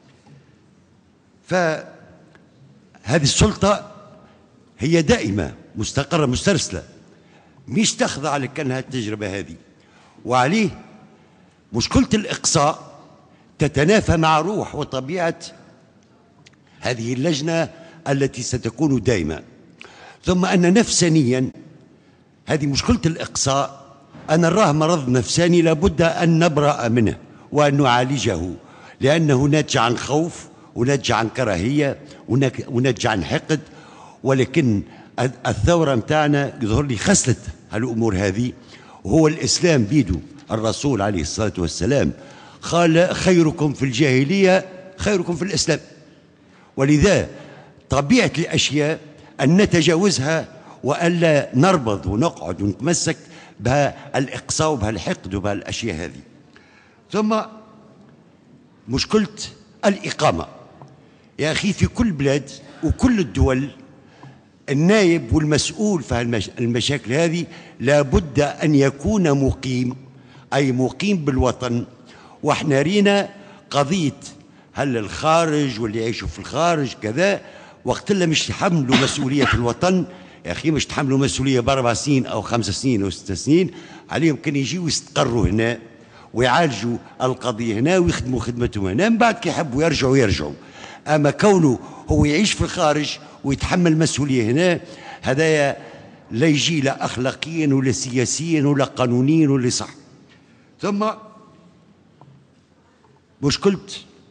فهذه السلطة هي دائمة مستقرة مسترسلة، مش تخضع لكنها التجربة هذه، وعليه مشكلة الإقصاء تتنافى مع روح وطبيعة هذه اللجنة التي ستكون دائمة. ثم أن نفسانيا هذه مشكلة الإقصاء، أنا نراه مرض نفساني لابد أن نبرأ منه وأن نعالجه، لأنه ناتج عن خوف وناتج عن كراهية وناتج عن حقد. ولكن الثورة متاعنا يظهر لي خسلت هالأمور هذه، وهو الإسلام بيدو. الرسول عليه الصلاة والسلام قال خيركم في الجاهلية خيركم في الإسلام. ولذا طبيعة الأشياء أن نتجاوزها وألا نربض ونقعد ونتمسك بهالإقصاء وبهالحقد وبهالأشياء هذه. ثم مشكلة الإقامة يا أخي، في كل بلاد وكل الدول النائب والمسؤول في المشاكل هذه لابد أن يكون مقيم، أي مقيم بالوطن. وإحنا رينا قضية هل الخارج واللي يعيشوا في الخارج كذا، وقت اللي مش تحملوا مسؤولية في الوطن يا أخي، مش تحملوا مسؤولية بأربع سنين أو خمس سنين أو ست سنين، عليهم كان يجيوا يستقروا هنا ويعالجوا القضية هنا ويخدموا خدمتهم هنا، من بعد كي يحبوا يرجعوا يرجعوا. أما كونه هو يعيش في الخارج ويتحمل مسؤولية هنا، هذايا لا يجي لا أخلاقيا ولا سياسيا ولا قانونيا ولا صح. ثم مشكلة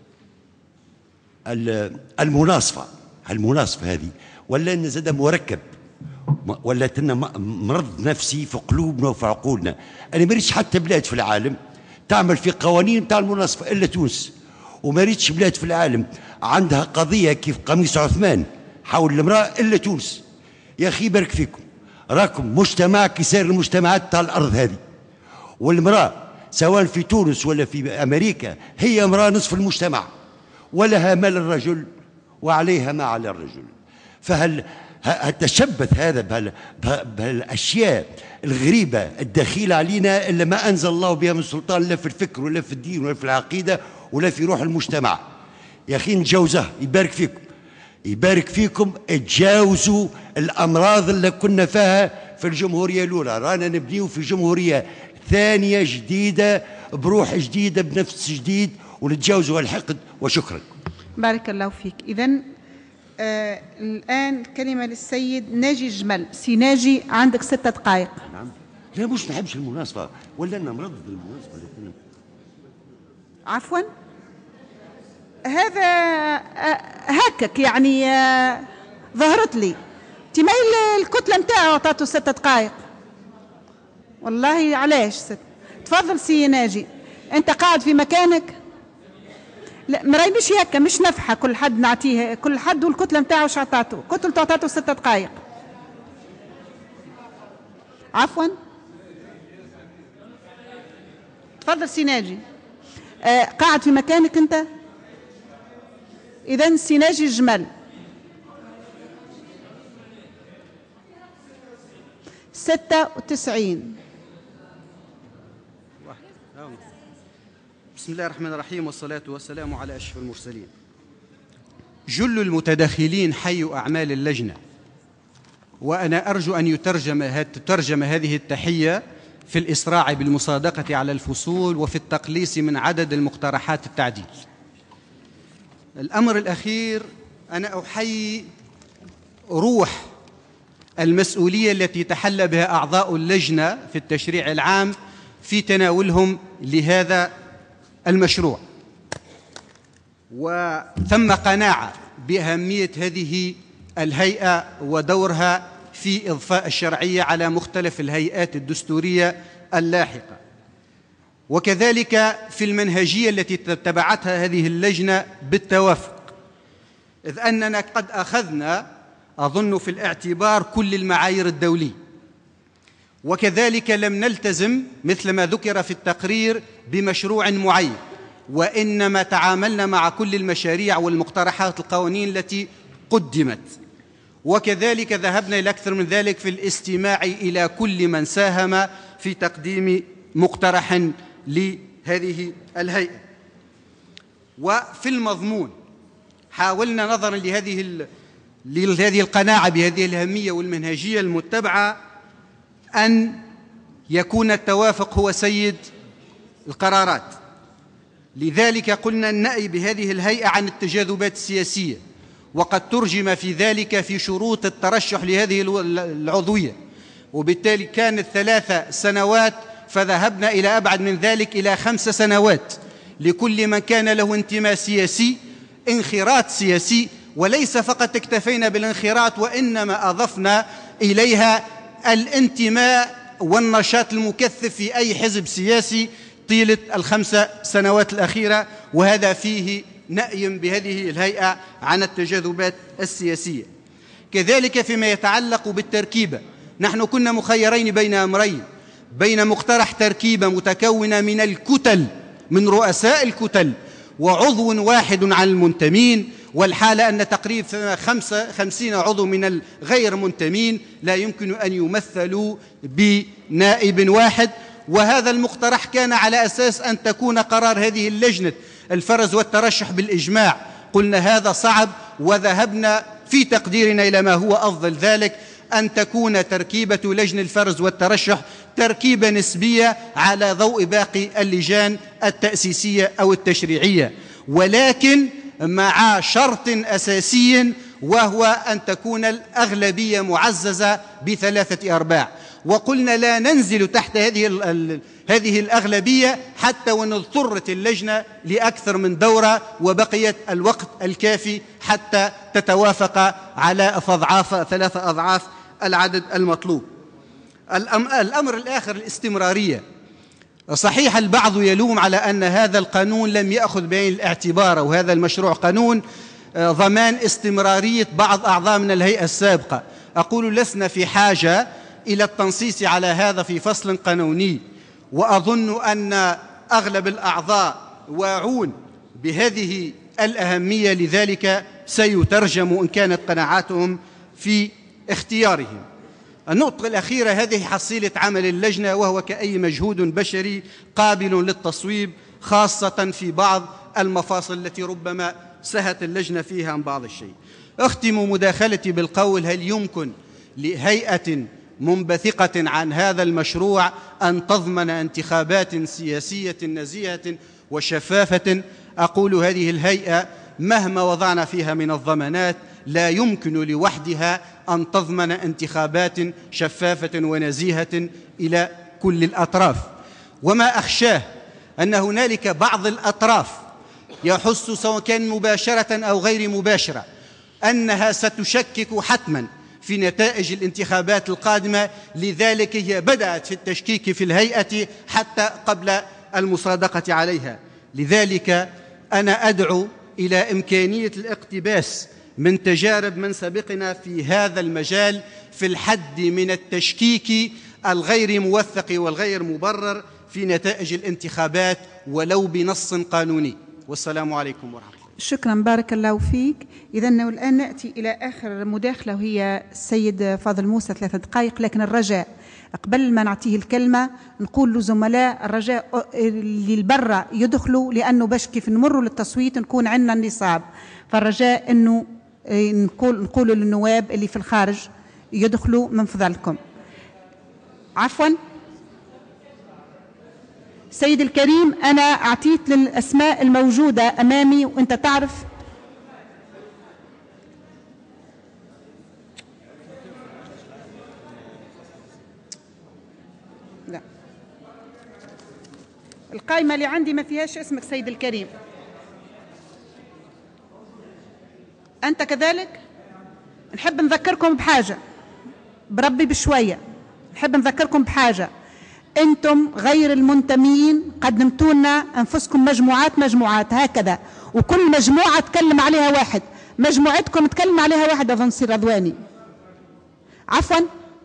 المناصفة، المناصفة هذه ولا أن زاد مركب، ولا تنا مرض نفسي في قلوبنا وفي عقولنا. أنا ما ريتش حتى بلاد في العالم تعمل في قوانين تاع المناصفة إلا تونس، وما ريتش بلاد في العالم عندها قضية كيف قميص عثمان حول المرأة إلا تونس. يا أخي بارك فيكم، راكم مجتمع كسائر المجتمعات تاع الأرض هذه، والمرأة سواء في تونس ولا في أمريكا هي امرأة نصف المجتمع، ولها مال الرجل وعليها ما على الرجل. فهل تشبث هذا بهالأشياء الغريبة الدخيلة علينا اللي ما أنزل الله بها من سلطان، لا في الفكر ولا في الدين ولا في العقيدة ولا في روح المجتمع. يا أخي نتجاوزها، يبارك فيكم يبارك فيكم تجاوزوا الأمراض اللي كنا فيها في الجمهورية الأولى. رانا نبنيو في جمهورية ثانية جديدة بروح جديدة بنفس جديد، ونتجاوزوا الحقد. وشكرا. بارك الله فيك. إذن آه الآن الكلمة للسيد ناجي جمل. سي ناجي عندك ستة دقائق. نعم. لا مش نحبش المناصفة، ولا أنا مرض المناصفة. لكن عفوا هذا آه هكك يعني آه ظهرت لي تميل الكتلة متاعه وعطاته ستة دقائق. والله علاش ست. تفضل سي ناجي، أنت قاعد في مكانك. لا ما راينيش هكا، مش نفحة كل حد نعطيه، كل حد والكتلة متاعه واش عطاته، كتلته عطاته ستة دقائق. عفوا تفضل سي ناجي. آه قاعد في مكانك أنت. إذن سي ناجي الجمل. ستة وتسعين. بسم الله الرحمن الرحيم، والصلاة والسلام على أشرف المرسلين. جل المتداخلين حي أعمال اللجنة، وأنا أرجو أن يترجم تترجم هذه التحية في الإسراع بالمصادقة على الفصول وفي التقليص من عدد المقترحات التعديل. الأمر الأخير، أنا أحيي روح المسؤولية التي تحلى بها أعضاء اللجنة في التشريع العام في تناولهم لهذا المشروع، وثم قناعة بأهمية هذه الهيئة ودورها في إضفاء الشرعية على مختلف الهيئات الدستورية اللاحقة، وكذلك في المنهجية التي اتبعتها هذه اللجنة بالتوافق، إذ أننا قد أخذنا أظن في الاعتبار كل المعايير الدولية، وكذلك لم نلتزم مثل ما ذكر في التقرير بمشروع معين، وإنما تعاملنا مع كل المشاريع والمقترحات القوانين التي قدمت، وكذلك ذهبنا إلى أكثر من ذلك في الاستماع إلى كل من ساهم في تقديم مقترح لهذه الهيئة. وفي المضمون حاولنا نظرا لهذه لهذه القناعة بهذه الأهمية والمنهجية المتبعة أن يكون التوافق هو سيد القرارات. لذلك قلنا النأي بهذه الهيئة عن التجاذبات السياسية، وقد ترجم في ذلك في شروط الترشح لهذه العضوية، وبالتالي كانت ثلاث سنوات فذهبنا إلى أبعد من ذلك إلى خمس سنوات لكل من كان له انتماء سياسي، انخراط سياسي، وليس فقط اكتفينا بالانخراط وإنما أضفنا إليها الانتماء والنشاط المكثف في أي حزب سياسي طيلة الخمس سنوات الأخيرة، وهذا فيه نأي بهذه الهيئة عن التجاذبات السياسية. كذلك فيما يتعلق بالتركيبة، نحن كنا مخيرين بين أمرين: بين مقترح تركيبة متكونة من الكتل، من رؤساء الكتل وعضو واحد عن المنتمين، والحالة أن تقريبا خمسة خمسين عضو من الغير منتمين لا يمكن أن يمثلوا بنائب واحد. وهذا المقترح كان على أساس أن تكون قرار هذه اللجنة الفرز والترشح بالإجماع. قلنا هذا صعب، وذهبنا في تقديرنا إلى ما هو أفضل ذلك، أن تكون تركيبة لجنة الفرز والترشح تركيبة نسبية على ضوء باقي اللجان التأسيسية أو التشريعية، ولكن مع شرط أساسي، وهو أن تكون الأغلبية معززة بثلاثة أرباع. وقلنا لا ننزل تحت هذه هذه الأغلبية حتى وإن اضطرت اللجنة لأكثر من دورة وبقيت الوقت الكافي حتى تتوافق على أضعاف ثلاثة أضعاف العدد المطلوب. الأمر الآخر الاستمرارية. صحيح البعض يلوم على أن هذا القانون لم يأخذ بعين الاعتبار، وهذا المشروع قانون ضمان استمرارية بعض أعضاء من الهيئة السابقة. أقول لسنا في حاجة إلى التنصيص على هذا في فصل قانوني، وأظن أن أغلب الأعضاء واعون بهذه الأهمية، لذلك سيترجم إن كانت قناعاتهم في اختيارهم. النقطة الأخيرة، هذه حصيلة عمل اللجنة، وهو كأي مجهود بشري قابل للتصويب، خاصة في بعض المفاصل التي ربما سهت اللجنة فيها عن بعض الشيء. أختم مداخلتي بالقول: هل يمكن لهيئة منبثقة عن هذا المشروع أن تضمن انتخابات سياسية نزيهة وشفافة؟ أقول هذه الهيئة مهما وضعنا فيها من الضمانات لا يمكن لوحدها أن تضمن انتخابات شفافة ونزيهة إلى كل الأطراف. وما أخشاه أن هنالك بعض الأطراف يحس سواء كان مباشرة أو غير مباشرة أنها ستشكك حتما في نتائج الانتخابات القادمة، لذلك هي بدأت في التشكيك في الهيئة حتى قبل المصادقة عليها. لذلك أنا أدعو إلى إمكانية الاقتباس من تجارب من سبقنا في هذا المجال في الحد من التشكيك الغير موثق والغير مبرر في نتائج الانتخابات ولو بنص قانوني. والسلام عليكم ورحمة الله. شكرا، بارك الله فيك. إذا الآن نأتي إلى آخر مداخلة، وهي السيد فاضل موسى ثلاثة دقائق. لكن الرجاء قبل ما نعطيه الكلمة نقول لزملاء الرجاء اللي البرة يدخلوا، لأنه باش كيف نمروا للتصويت نكون عندنا النصاب. فالرجاء أنه نقول نقولوا للنواب اللي في الخارج يدخلوا من فضلكم. عفوا سيد الكريم، أنا أعطيت للأسماء الموجودة أمامي وأنت تعرف. لا، القائمة اللي عندي ما فيهاش اسمك سيد الكريم. أنت كذلك. نحب نذكركم بحاجة، بربي بشوية، نحب نذكركم بحاجة. أنتم غير المنتمين قدمتوا لنا أنفسكم مجموعات مجموعات هكذا، وكل مجموعة تكلم عليها واحد. مجموعتكم تكلم عليها واحد، أظن سي رضواني. عفوا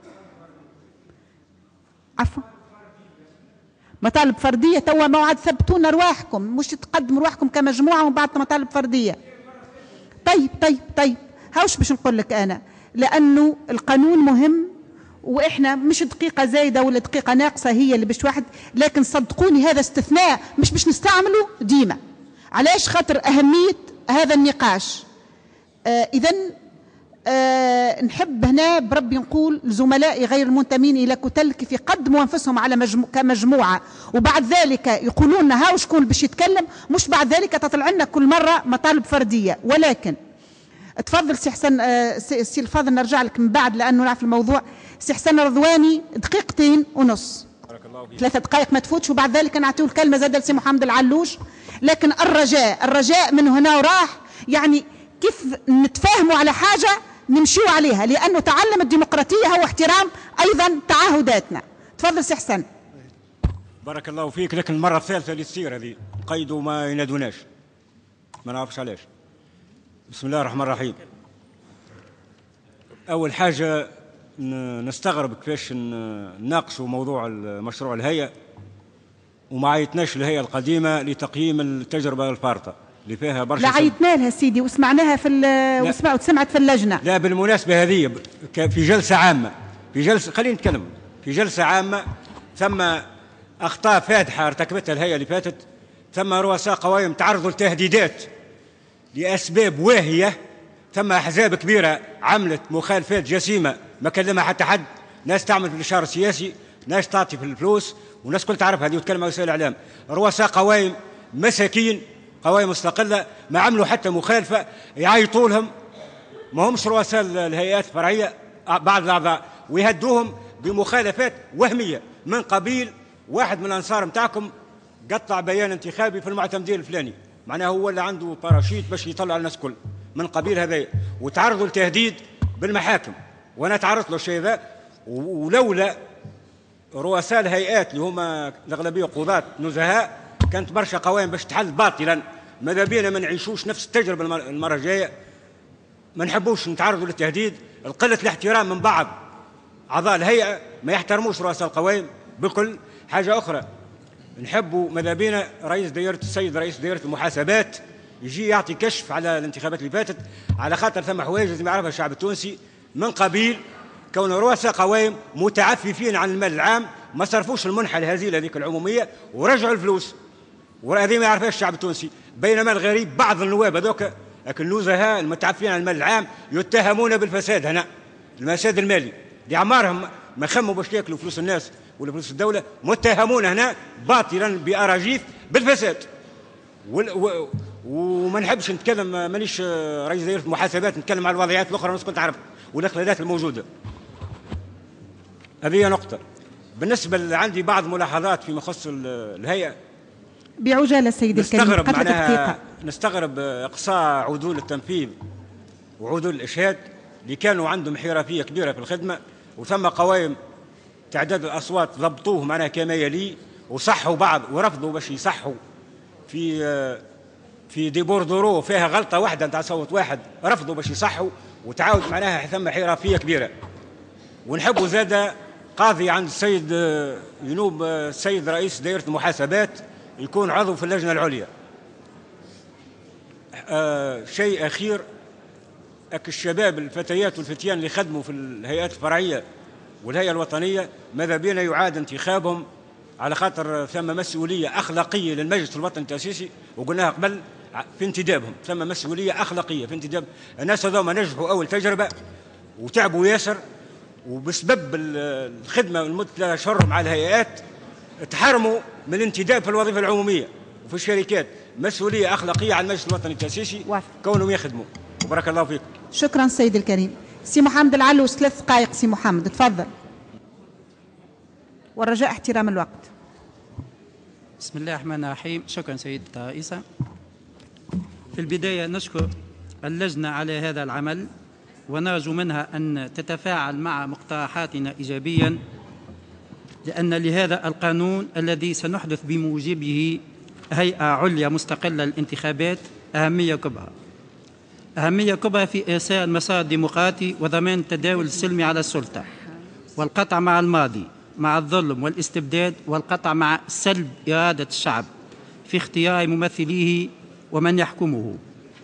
عفوا مطالب فردية. توا موعد ثبتونا رواحكم، مش تقدموا رواحكم كمجموعة ومن بعد مطالب فردية. طيب طيب طيب هاوش باش نقول لك أنا، لأنه القانون مهم، وإحنا مش دقيقة زايدة ولا دقيقة ناقصة هي اللي باش واحد، لكن صدقوني هذا استثناء مش باش نستعمله ديما. علاش؟ خاطر أهمية هذا النقاش. آه إذن آه نحب هنا بربي نقول لزملائي غير المنتمين إلى كتل كيف يقدموا أنفسهم على مجمو كمجموعة، وبعد ذلك يقولون لنا هاو شكون باش يتكلم، مش بعد ذلك تطلع لنا كل مرة مطالب فردية. ولكن تفضل سي حسن. آه سي الفاضل نرجع لك من بعد لانه نعرف الموضوع. سي حسن رضواني دقيقتين ونص، ثلاثة دقائق ما تفوتش، وبعد ذلك نعطيه الكلمة زاد لسي محمد العلوش. لكن الرجاء الرجاء من هنا وراح يعني كيف نتفاهموا على حاجة نمشيوا عليها، لأنه تعلم الديمقراطية هو احترام أيضا تعهداتنا. تفضل سي حسن. بارك الله فيك. لكن المرة الثالثة اللي تصير هذه قيدوا ما ينادوناش، ما نعرفش علاش. بسم الله الرحمن الرحيم. أول حاجة نستغرب كيفاش نناقشوا موضوع مشروع الهيئة وما عيطناش الهيئة القديمة لتقييم التجربة الفارطة اللي فيها برشا. لا عيطنا لها سيدي وسمعناها في وسمعت وسمعت في اللجنة. لا بالمناسبة هذه في جلسة عامة، في جلسة خلينا نتكلم في جلسة عامة ثم أخطاء فادحة ارتكبتها الهيئة اللي فاتت، ثم رؤساء قوائم تعرضوا لتهديدات لأسباب واهية، ثم أحزاب كبيرة عملت مخالفات جسيمة ما كلمها حتى حد، ناس تعمل في الإشارة السياسي، ناس تعطي في الفلوس، وناس كل تعرف هذه وتكلم وسائل الإعلام. رؤساء قوائم مساكين قوائم مستقلة ما عملوا حتى مخالفة يعيطوا لهم، ما همش رؤساء الهيئات الفرعية بعض الأعضاء، ويهدوهم بمخالفات وهمية من قبيل واحد من الأنصار متاعكم قطع بيان انتخابي في المعتمدين الفلاني، معناه هو اللي عنده باراشيت باش يطلع الناس كل من قبيل هذا، وتعرضوا لتهديد بالمحاكم، وانا تعرضت له الشيء ذا. ولولا رؤساء الهيئات اللي هما الاغلبيه قضاة نزهاء كانت برشا قوائم باش تحل باطلا. ماذا بينا ما نعيشوش نفس التجربه المره الجايه، ما نحبوش نتعرضوا للتهديد. قله الاحترام من بعض اعضاء الهيئه ما يحترموش رؤساء القوائم بكل. حاجه اخرى نحبوا ماذا بينا رئيس دائره السيد رئيس دائره المحاسبات يجي يعطي كشف على الانتخابات اللي فاتت، على خاطر ثم حوايج لازم يعرفها الشعب التونسي من قبيل كون رؤساء قوائم متعففين عن المال العام، ما صرفوش المنحه الهزيله هذيك العموميه ورجعوا الفلوس، وهذه ما يعرفهاش الشعب التونسي. بينما الغريب بعض النواب هذوك لكن النزهاء المتعففين عن المال العام يتهمون بالفساد، هنا المفساد المالي اللي عمارهم ما خموا باش ياكلوا فلوس الناس ولا فلوس الدوله، متهمون هنا باطلا باراجيف بالفساد. و... وما نحبش نتكلم، مانيش رئيس دائره المحاسبات، نتكلم على الوضعيات الاخرى الناس كنت تعرف والاخلالات الموجوده. هذه نقطه. بالنسبه عندي بعض ملاحظات فيما يخص الهيئه بعجاله سيدي الكريم. نستغرب معناها نستغرب اقصاء عدول التنفيذ وعدول الاشهاد اللي كانوا عندهم حرفيه كبيره في الخدمه، وثم قوائم تعداد الاصوات ضبطوه معناها كما يلي، وصحوا بعض ورفضوا باش يصحوا في في دي بوردورو فيها غلطه واحده نتاع صوت واحد، رفضوا باش يصحوا وتعاود معناها ثم حرفيه كبيره. ونحبوا زاد قاضي عند السيد ينوب السيد رئيس دائره المحاسبات يكون عضو في اللجنه العليا. آه شيء اخير، أك الشباب الفتيات والفتيان اللي خدموا في الهيئات الفرعيه والهيئه الوطنيه ماذا بينا يعاد انتخابهم، على خاطر ثم مسؤوليه اخلاقيه للمجلس الوطني التاسيسي، وقلناها قبل في انتدابهم، ثم مسؤوليه اخلاقيه في انتداب الناس هذوما. نجحوا اول تجربه وتعبوا ياسر، وبسبب الخدمه لمده ثلاث اشهر مع الهيئات تحرموا من الانتداب في الوظيفه العموميه وفي الشركات. مسؤوليه اخلاقيه على المجلس الوطني التاسيسي كونهم يخدموا. وبارك الله فيكم. شكرا سيدي الكريم. سي محمد العلوش ثلاث دقائق. سي محمد تفضل، والرجاء احترام الوقت. بسم الله الرحمن الرحيم. شكرا سيد الرئيسة. في البداية نشكر اللجنة على هذا العمل، ونرجو منها أن تتفاعل مع مقترحاتنا إيجابيا، لأن لهذا القانون الذي سنحدث بموجبه هيئة عليا مستقلة للانتخابات أهمية كبرى. أهمية كبرى في إرساء المسار الديمقراطي وضمان التداول السلمي على السلطة، والقطع مع الماضي، مع الظلم والاستبداد، والقطع مع سلب إرادة الشعب في اختيار ممثليه ومن يحكمه،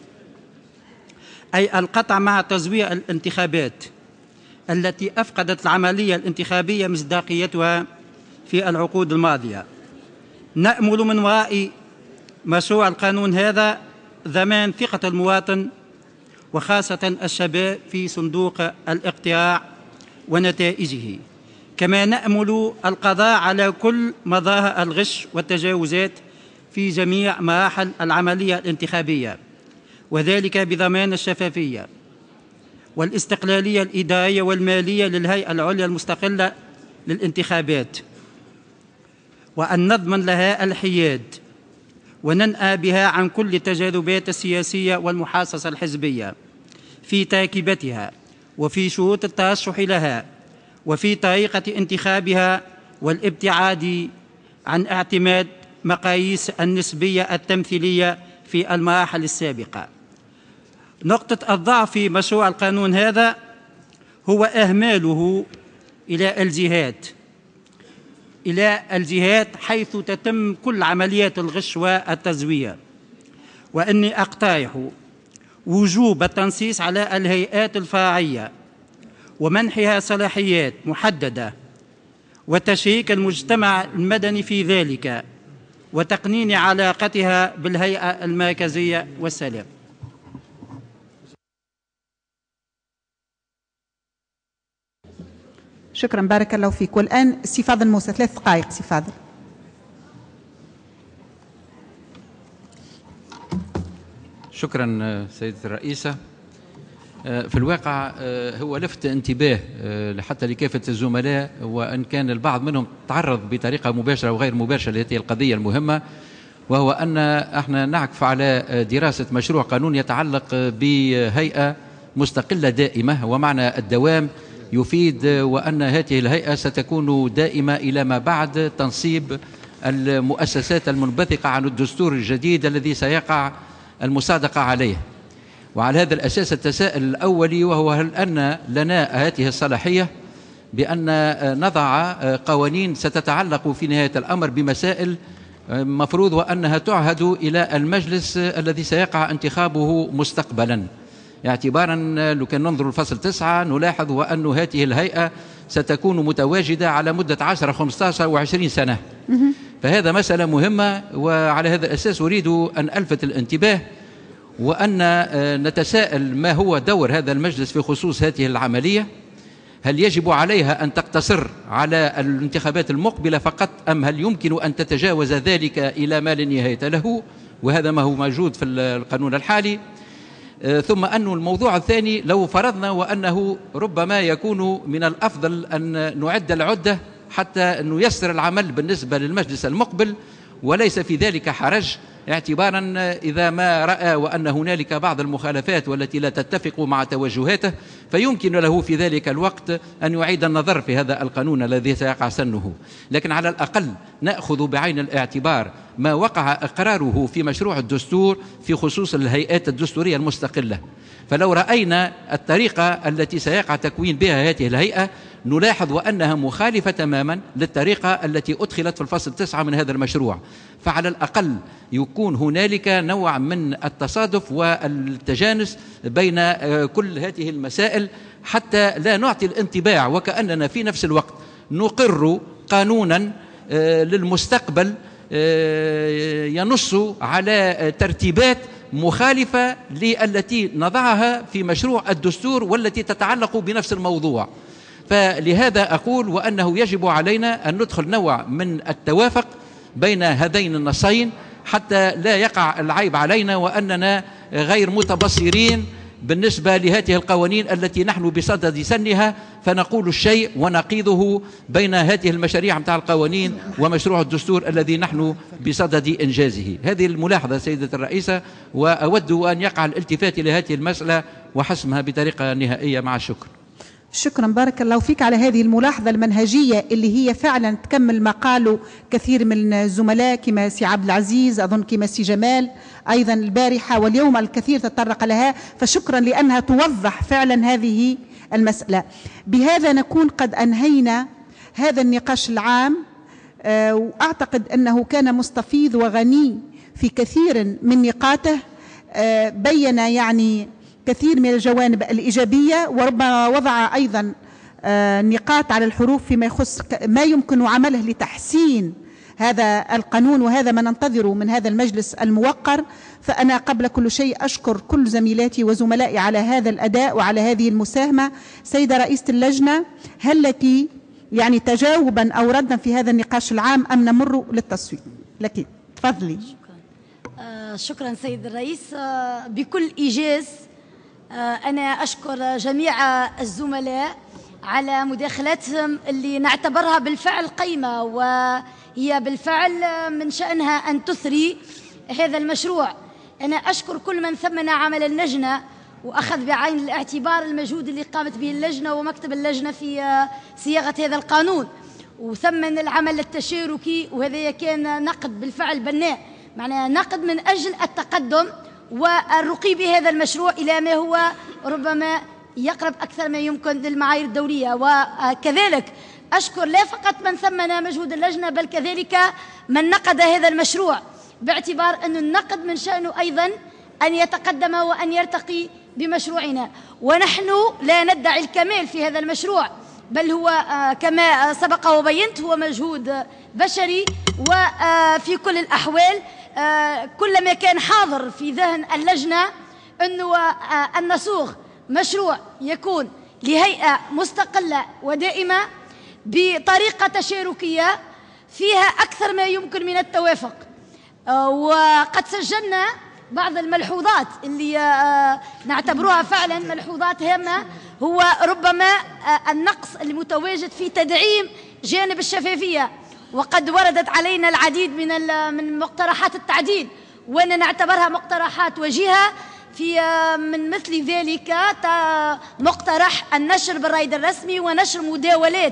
أي القطع مع تزوير الانتخابات التي أفقدت العملية الانتخابية مصداقيتها في العقود الماضية. نأمل من وراء مشروع القانون هذا ضمان ثقة المواطن وخاصة الشباب في صندوق الاقتراع ونتائجه. كما نأمل القضاء على كل مظاهر الغش والتجاوزات في جميع مراحل العملية الانتخابية، وذلك بضمان الشفافية والاستقلالية الإدارية والمالية للهيئة العليا المستقلة للانتخابات، وأن نضمن لها الحياد وننأى بها عن كل التجاذبات السياسية والمحاصصة الحزبية في تركيبتها وفي شروط الترشح لها وفي طريقة انتخابها، والابتعاد عن اعتماد مقاييس النسبية التمثيلية في المراحل السابقة. نقطة الضعف في مشروع القانون هذا هو إهماله إلى الجهات إلى الجهات حيث تتم كل عمليات الغش والتزوير، وأني أقترح وجوب التنصيص على الهيئات الفرعية ومنحها صلاحيات محددة وتشريك المجتمع المدني في ذلك وتقنين علاقتها بالهيئة المركزية. والسلام. شكرا، بارك الله فيك. والآن سي فاضل موسى، ثلاث دقائق. سي فاضل. شكرا سيدة الرئيسة. في الواقع هو لفت انتباه حتى لكافة الزملاء، وأن كان البعض منهم تعرض بطريقة مباشرة وغير مباشرة لهذه القضية المهمة، وهو أن احنا نعكف على دراسة مشروع قانون يتعلق بهيئة مستقلة دائمة، ومعنى الدوام يفيد وأن هذه الهيئة ستكون دائمة إلى ما بعد تنصيب المؤسسات المنبثقة عن الدستور الجديد الذي سيقع المصادقة عليه. وعلى هذا الأساس التساؤل الأولي وهو هل أن لنا هذه الصلاحية بأن نضع قوانين ستتعلق في نهاية الأمر بمسائل مفروض وأنها تعهد إلى المجلس الذي سيقع انتخابه مستقبلا، اعتبارا لو كان ننظر الفصل تسعة نلاحظ وأن هذه الهيئة ستكون متواجدة على مدة عشرة خمسة عشر وعشرين سنة. فهذا مسألة مهمة، وعلى هذا الأساس أريد أن ألفت الانتباه وأن نتساءل ما هو دور هذا المجلس في خصوص هذه العملية. هل يجب عليها أن تقتصر على الانتخابات المقبلة فقط، أم هل يمكن أن تتجاوز ذلك إلى ما لا نهاية له؟ وهذا ما هو موجود في القانون الحالي. ثم أن الموضوع الثاني، لو فرضنا وأنه ربما يكون من الأفضل أن نعد العدة حتى نيسر العمل بالنسبة للمجلس المقبل، وليس في ذلك حرج، اعتبارا إذا ما رأى وأن هنالك بعض المخالفات والتي لا تتفق مع توجهاته فيمكن له في ذلك الوقت أن يعيد النظر في هذا القانون الذي سيقع سنه. لكن على الأقل نأخذ بعين الاعتبار ما وقع إقراره في مشروع الدستور في خصوص الهيئات الدستورية المستقلة. فلو رأينا الطريقة التي سيقع تكوين بها هذه الهيئة نلاحظ وأنها مخالفة تماما للطريقة التي أدخلت في الفصل تسعة من هذا المشروع. فعلى الأقل يكون هنالك نوع من التصادف والتجانس بين كل هذه المسائل حتى لا نعطي الانطباع وكأننا في نفس الوقت نقر قانونا للمستقبل ينص على ترتيبات مخالفة للتي نضعها في مشروع الدستور والتي تتعلق بنفس الموضوع. فلهذا أقول وأنه يجب علينا أن ندخل نوع من التوافق بين هذين النصين حتى لا يقع العيب علينا وأننا غير متبصرين بالنسبة لهذه القوانين التي نحن بصدد سنها، فنقول الشيء ونقيضه بين هذه المشاريع متاع القوانين ومشروع الدستور الذي نحن بصدد إنجازه. هذه الملاحظة سيدة الرئيسة، وأود أن يقع الالتفات لهذه المسألة وحسمها بطريقة نهائية. مع الشكر. شكرا، بارك الله فيك على هذه الملاحظة المنهجية اللي هي فعلا تكمل ما قالوا كثير من الزملاء كما سي عبد العزيز، أظن كما سي جمال أيضا البارحة، واليوم الكثير تطرق لها، فشكرا لأنها توضح فعلا هذه المسألة. بهذا نكون قد أنهينا هذا النقاش العام، وأعتقد أنه كان مستفيض وغني في كثير من نقاطه، بين يعني كثير من الجوانب الإيجابية، وربما وضع أيضا نقاط على الحروف فيما يخص ما يمكن عمله لتحسين هذا القانون، وهذا ما ننتظره من هذا المجلس الموقر. فأنا قبل كل شيء أشكر كل زميلاتي وزملائي على هذا الأداء وعلى هذه المساهمة. سيدة رئيسة اللجنة، هل لك يعني تجاوبا أو ردا في هذا النقاش العام أم نمر للتصويت؟ لك تفضلي. شكرا, آه شكرا سيد الرئيس. آه بكل إيجاز أنا أشكر جميع الزملاء على مداخلاتهم اللي نعتبرها بالفعل قيمة، وهي بالفعل من شأنها أن تثري هذا المشروع. أنا أشكر كل من ثمن عمل اللجنة وأخذ بعين الاعتبار المجهود اللي قامت به اللجنة ومكتب اللجنة في صياغة هذا القانون، وثمن العمل التشاركي، وهذا كان نقد بالفعل بناء، معناها نقد من أجل التقدم والرقي بهذا المشروع إلى ما هو ربما يقرب أكثر ما يمكن للمعايير الدولية. وكذلك أشكر لا فقط من ثمن مجهود اللجنة بل كذلك من نقد هذا المشروع، باعتبار أن النقد من شأنه أيضا أن يتقدم وأن يرتقي بمشروعنا، ونحن لا ندعي الكمال في هذا المشروع، بل هو كما سبق وبينت هو مجهود بشري، وفي كل الأحوال كل ما كان حاضر في ذهن اللجنة أنه أن نصوغ مشروع يكون لهيئة مستقلة ودائمة بطريقة تشاركية فيها أكثر ما يمكن من التوافق. وقد سجلنا بعض الملحوظات اللي نعتبرها فعلا ملحوظات هامة، هو ربما النقص المتواجد في تدعيم جانب الشفافية، وقد وردت علينا العديد من من مقترحات التعديل، وانا نعتبرها مقترحات وجيهة. في من مثل ذلك مقترح النشر بالرائد الرسمي ونشر مداولات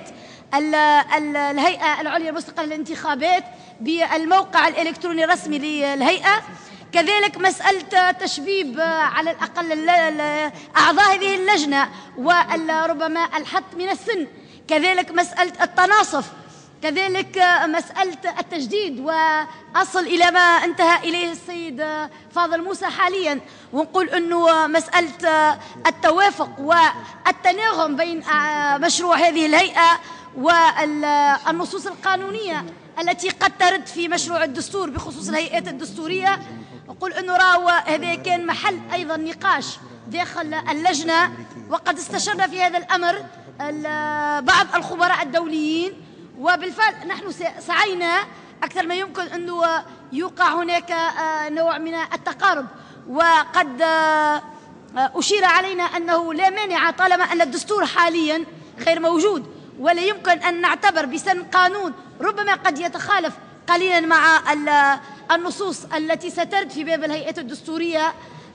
الهيئة العليا المستقلة للانتخابات بالموقع الإلكتروني الرسمي للهيئة. كذلك مسألة تشبيب على الأقل أعضاء هذه اللجنة وربما الحط من السن، كذلك مسألة التناصف، كذلك مسألة التجديد، وأصل إلى ما انتهى إليه السيد فاضل موسى حاليا، ونقول أنه مسألة التوافق والتناغم بين مشروع هذه الهيئة والنصوص القانونية التي قد ترد في مشروع الدستور بخصوص الهيئات الدستورية. أقول أنه راهو هذا كان محل أيضا نقاش داخل اللجنة، وقد استشرنا في هذا الأمر بعض الخبراء الدوليين، وبالفعل نحن سعينا أكثر ما يمكن أنه يوقع هناك نوع من التقارب، وقد أشير علينا أنه لا مانع طالما أن الدستور حاليا غير موجود، ولا يمكن أن نعتبر بسن قانون ربما قد يتخالف قليلا مع النصوص التي سترد في باب الهيئات الدستورية.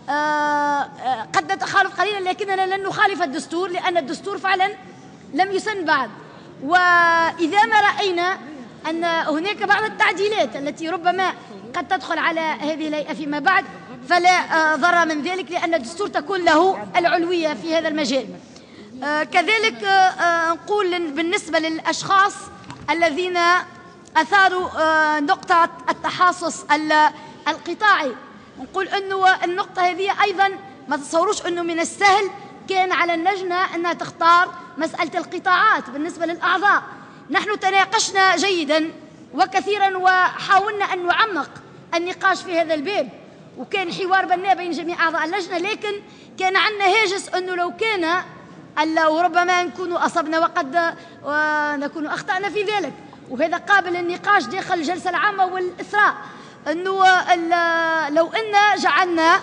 قد نتخالف قليلا لكننا لن نخالف الدستور، لأن الدستور فعلا لم يسن بعد. وإذا ما رأينا أن هناك بعض التعديلات التي ربما قد تدخل على هذه الهيئة فيما بعد، فلا ضرر من ذلك، لأن الدستور تكون له العلوية في هذا المجال. كذلك نقول بالنسبة للأشخاص الذين أثاروا نقطة التحاصص القطاعي، نقول أنه النقطة هذه أيضا ما تصوروش أنه من السهل كان على اللجنة أنها تختار مسألة القطاعات بالنسبة للأعضاء. نحن تناقشنا جيدا وكثيرا وحاولنا أن نعمق النقاش في هذا الباب، وكان حوار بناء بين جميع أعضاء اللجنة، لكن كان عندنا هاجس أنه لو كان وربما نكون أصبنا وقد نكون أخطأنا في ذلك، وهذا قابل للنقاش داخل الجلسة العامة والإثراء، أنه لو أن جعلنا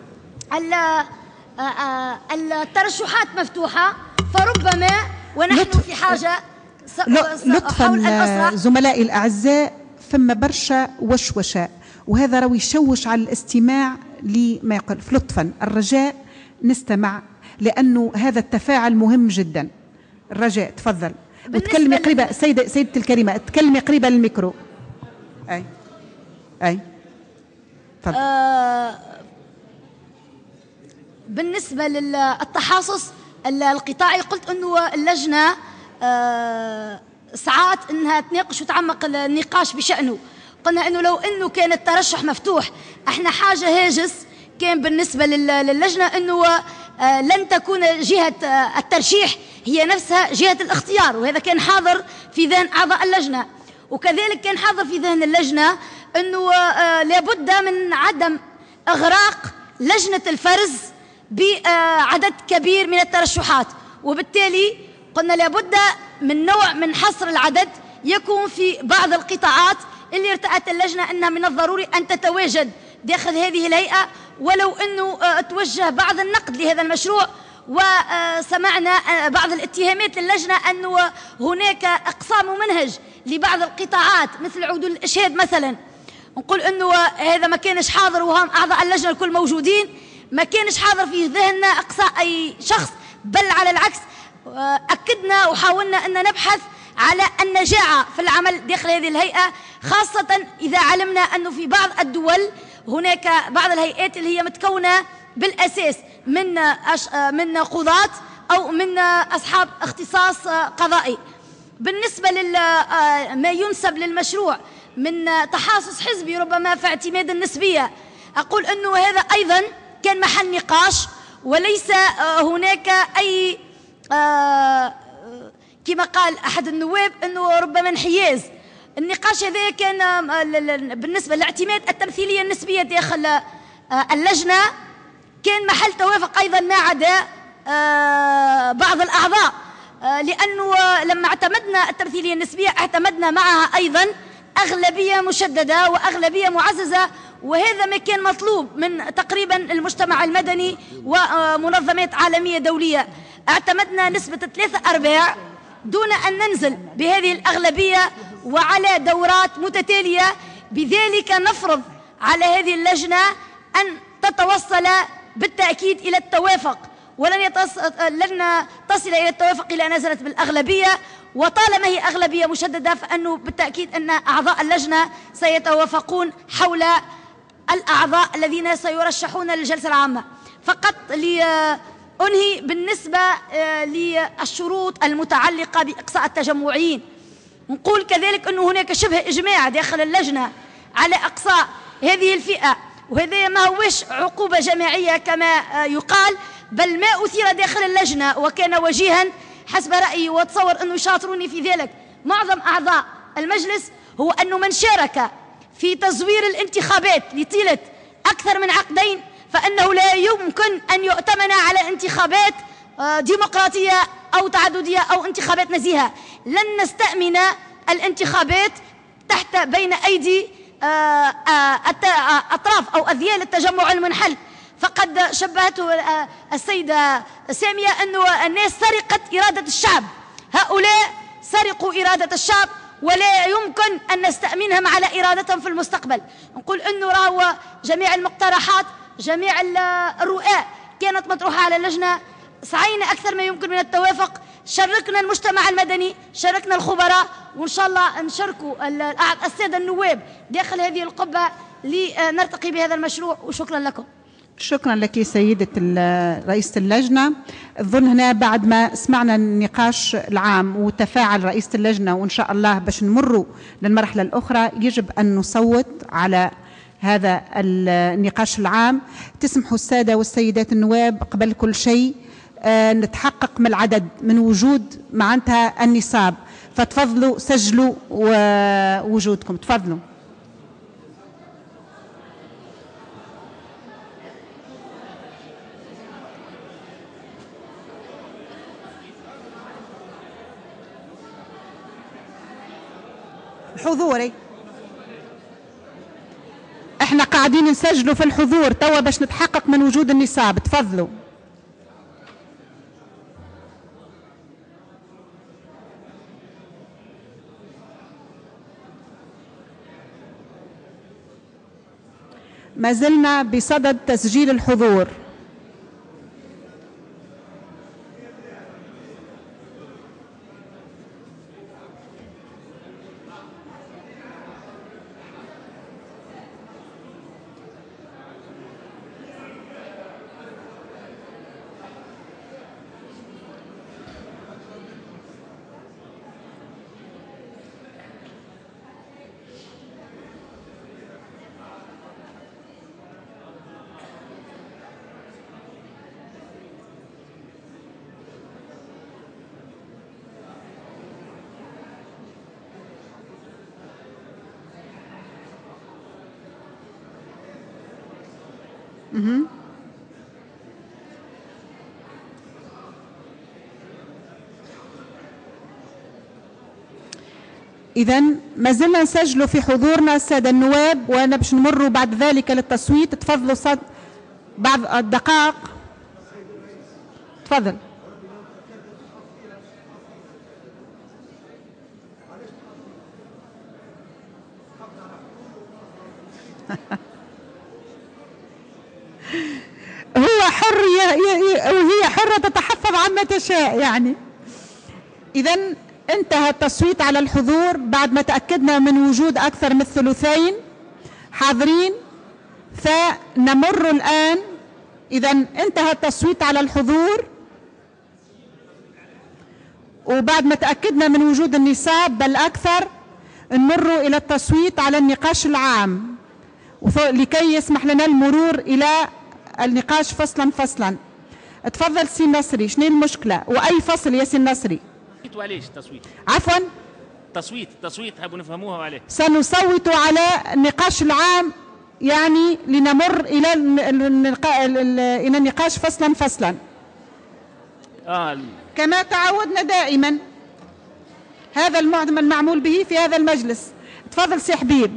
الترشحات مفتوحة فربما ونحن في حاجة لطفا زملائي الأعزاء، ثم برشا وشوشة، وهذا راهو يشوش على الاستماع لما يقول. لطفا الرجاء نستمع، لأنه هذا التفاعل مهم جدا. الرجاء تفضل، وتكلمي قريبة سيدة سيدة الكريمة، تكلمي قريبة للميكرو. أي أي تفضل. آه بالنسبة للتحاصص القطاعي، قلت أنه اللجنة آه ساعات أنها تناقش وتعمق النقاش بشأنه. قلنا أنه لو أنه كان الترشح مفتوح، احنا حاجة هاجس كان بالنسبة للجنة أنه آه لن تكون جهة آه الترشيح هي نفسها جهة الاختيار، وهذا كان حاضر في ذهن أعضاء اللجنة. وكذلك كان حاضر في ذهن اللجنة أنه آه لابد من عدم إغراق لجنة الفرز بعدد كبير من الترشحات، وبالتالي قلنا لابد من نوع من حصر العدد يكون في بعض القطاعات اللي ارتأت اللجنة أنها من الضروري أن تتواجد داخل هذه الهيئة، ولو أنه توجه بعض النقد لهذا المشروع، وسمعنا بعض الاتهامات للجنة أنه هناك إقصاء ممنهج لبعض القطاعات مثل عدول الإشهاد مثلا. نقول أنه هذا ما كانش حاضر، وهم أعضاء اللجنة الكل موجودين، ما كانش حاضر في ذهننا إقصاء أي شخص، بل على العكس أكدنا وحاولنا أن نبحث على النجاعة في العمل داخل هذه الهيئة، خاصة إذا علمنا أنه في بعض الدول هناك بعض الهيئات اللي هي متكونة بالأساس من من قضاة أو من أصحاب اختصاص قضائي. بالنسبة لما ينسب للمشروع من تحاصص حزبي ربما في اعتماد النسبية، أقول أنه هذا أيضا كان محل نقاش، وليس هناك أي كما قال أحد النواب أنه ربما انحياز. النقاش هذا كان بالنسبة لاعتماد التمثيلية النسبية داخل اللجنة كان محل توافق أيضا ما عدا بعض الأعضاء، لأنه لما اعتمدنا التمثيلية النسبية اعتمدنا معها أيضا أغلبية مشددة وأغلبية معززة، وهذا ما كان مطلوب من تقريبا المجتمع المدني ومنظمات عالمية دولية. اعتمدنا نسبة ثلاثة أرباع دون أن ننزل بهذه الأغلبية وعلى دورات متتالية، بذلك نفرض على هذه اللجنة أن تتوصل بالتأكيد إلى التوافق، ولن يتص... لن تصل إلى التوافق إلى أن نزلت بالأغلبية، وطالما هي أغلبية مشددة فأنه بالتأكيد أن أعضاء اللجنة سيتوافقون حول الأعضاء الذين سيرشحون للجلسة العامة. فقط لأنهي بالنسبة للشروط المتعلقة بإقصاء التجمعيين، نقول كذلك أنه هناك شبه إجماع داخل اللجنة على إقصاء هذه الفئة، وهذا ما هوش عقوبة جماعية كما يقال، بل ما أثير داخل اللجنة وكان وجيها حسب رأيي، وتصور أنه يشاطروني في ذلك معظم أعضاء المجلس، هو أنه من شارك في تزوير الانتخابات لطيلة أكثر من عقدين فإنه لا يمكن أن يؤتمن على انتخابات ديمقراطية أو تعددية أو انتخابات نزيهة. لن نستأمن الانتخابات تحت بين أيدي أطراف أو أذيال التجمع المنحل. فقد شبهته السيدة سامية أنه الناس سرقت إرادة الشعب، هؤلاء سرقوا إرادة الشعب ولا يمكن أن نستأمنهم على إرادتهم في المستقبل. نقول أنه راهو جميع المقترحات جميع الرؤى كانت مطروحة على اللجنة، سعينا أكثر ما يمكن من التوافق، شاركنا المجتمع المدني، شاركنا الخبراء، وإن شاء الله نشاركوا السادة النواب داخل هذه القبة لنرتقي بهذا المشروع. وشكرا لكم. شكرا لك سيدة رئيسة اللجنة. أظن هنا بعد ما سمعنا النقاش العام وتفاعل رئيسة اللجنة، وإن شاء الله باش نمروا للمرحلة الأخرى يجب أن نصوت على هذا النقاش العام. تسمحوا السادة والسيدات النواب قبل كل شيء آه نتحقق من العدد من وجود معناتها النصاب، فتفضلوا سجلوا وجودكم. تفضلوا. حضوري احنا قاعدين نسجلوا في الحضور توا باش نتحقق من وجود النصاب. تفضلوا. ما زلنا بصدد تسجيل الحضور. إذن ما زلنا نسجلوا في حضورنا السادة النواب، وأنا باش نمروا بعد ذلك للتصويت. تفضلوا صد بعض الدقائق. تفضل. هو حر وهي حرة تتحفظ عما تشاء يعني. إذا انتهى التصويت على الحضور بعد ما تأكدنا من وجود أكثر من ثلثين حاضرين، فنمر الآن. إذا انتهى التصويت على الحضور وبعد ما تأكدنا من وجود النصاب بل أكثر، نمر إلى التصويت على النقاش العام لكي يسمح لنا المرور إلى النقاش فصلا فصلا. تفضل سي نصري، شنو المشكلة وأي فصل يا سي نصري؟ وعليش تصويت؟ عفوا؟ تصويت تصويت حابوا نفهموها وعليه. سنصوت على النقاش العام يعني لنمر إلى إلى النقاش فصلا فصلا. آه. كما تعودنا دائما، هذا المعظم المعمول به في هذا المجلس. تفضل سي حبيب.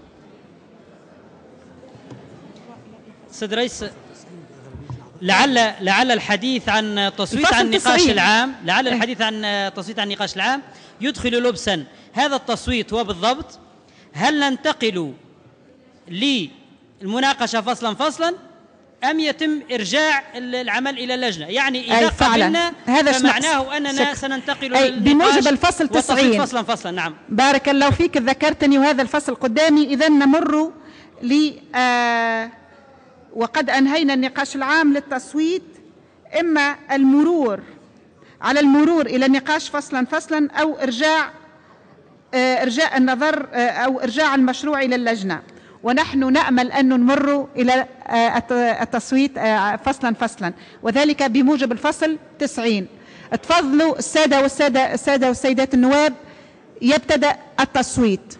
سيد رئيس، لعل لعل الحديث عن تصويت عن النقاش العام لعل الحديث عن تصويت عن النقاش العام يدخل لبسا هذا التصويت هو بالضبط. هل ننتقل للمناقشة فصلا فصلا أم يتم إرجاع العمل إلى اللجنة؟ يعني إذا قبلنا فمعناه أننا سننتقل بموجب الفصل تسعين فصلا فصلا. نعم، بارك الله فيك، ذكرتني وهذا الفصل قدامي. إذا نمر ل آه وقد أنهينا النقاش العام للتصويت، إما المرور على المرور إلى النقاش فصلا فصلا أو إرجاع آه إرجاء النظر آه أو إرجاع المشروع إلى اللجنة. ونحن نأمل أن نمر إلى آه التصويت آه فصلا فصلا، وذلك بموجب الفصل تسعين. تفضلوا السادة والسادة السادة والسيدات النواب، يبتدأ التصويت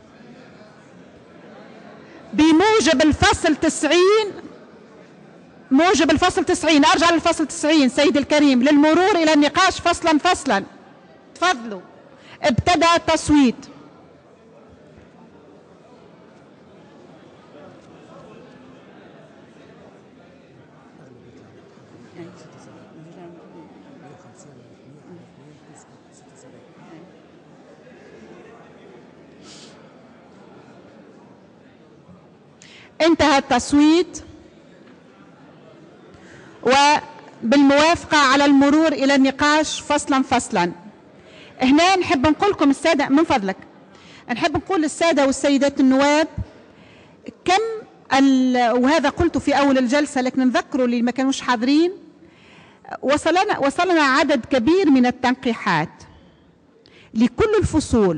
بموجب الفصل تسعين. موجب الفصل تسعين، أرجع للفصل تسعين سيدي الكريم للمرور إلى النقاش فصلا فصلا. تفضلوا، ابتدأ التصويت. انتهى التصويت وبالموافقة على المرور إلى النقاش فصلا فصلا. هنا نحب نقول لكم السادة من فضلك، نحب نقول للسادة والسيدات النواب كم وهذا قلته في أول الجلسة لكن نذكروا اللي ما كانوش حاضرين، وصلنا وصلنا عدد كبير من التنقيحات لكل الفصول،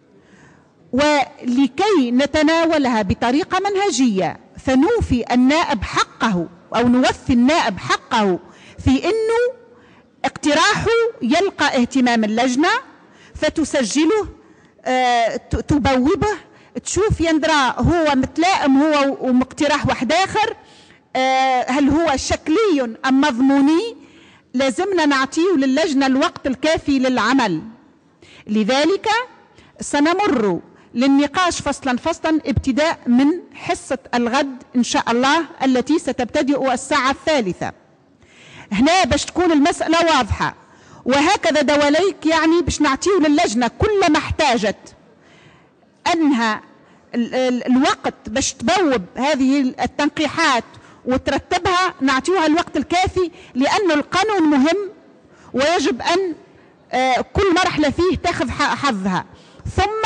ولكي نتناولها بطريقة منهجية فنوفي النائب حقه أو نوفي النائب حقه في أنه اقتراحه يلقى اهتمام اللجنة فتسجله، آه تبوبه، تشوف يندرى هو متلائم هو ومقتراح واحد آخر، آه هل هو شكلي أم مضموني. لازمنا نعطيه للجنة الوقت الكافي للعمل. لذلك سنمر للنقاش فصلا فصلا ابتداء من حصة الغد إن شاء الله التي ستبتدئ الساعة الثالثة. هنا باش تكون المسألة واضحة، وهكذا دواليك يعني باش نعطيه للجنة كل ما احتاجت أنها الوقت باش تبوب هذه التنقيحات وترتبها، نعطيها الوقت الكافي، لأن القانون مهم ويجب أن كل مرحلة فيه تاخذ حظها. ثم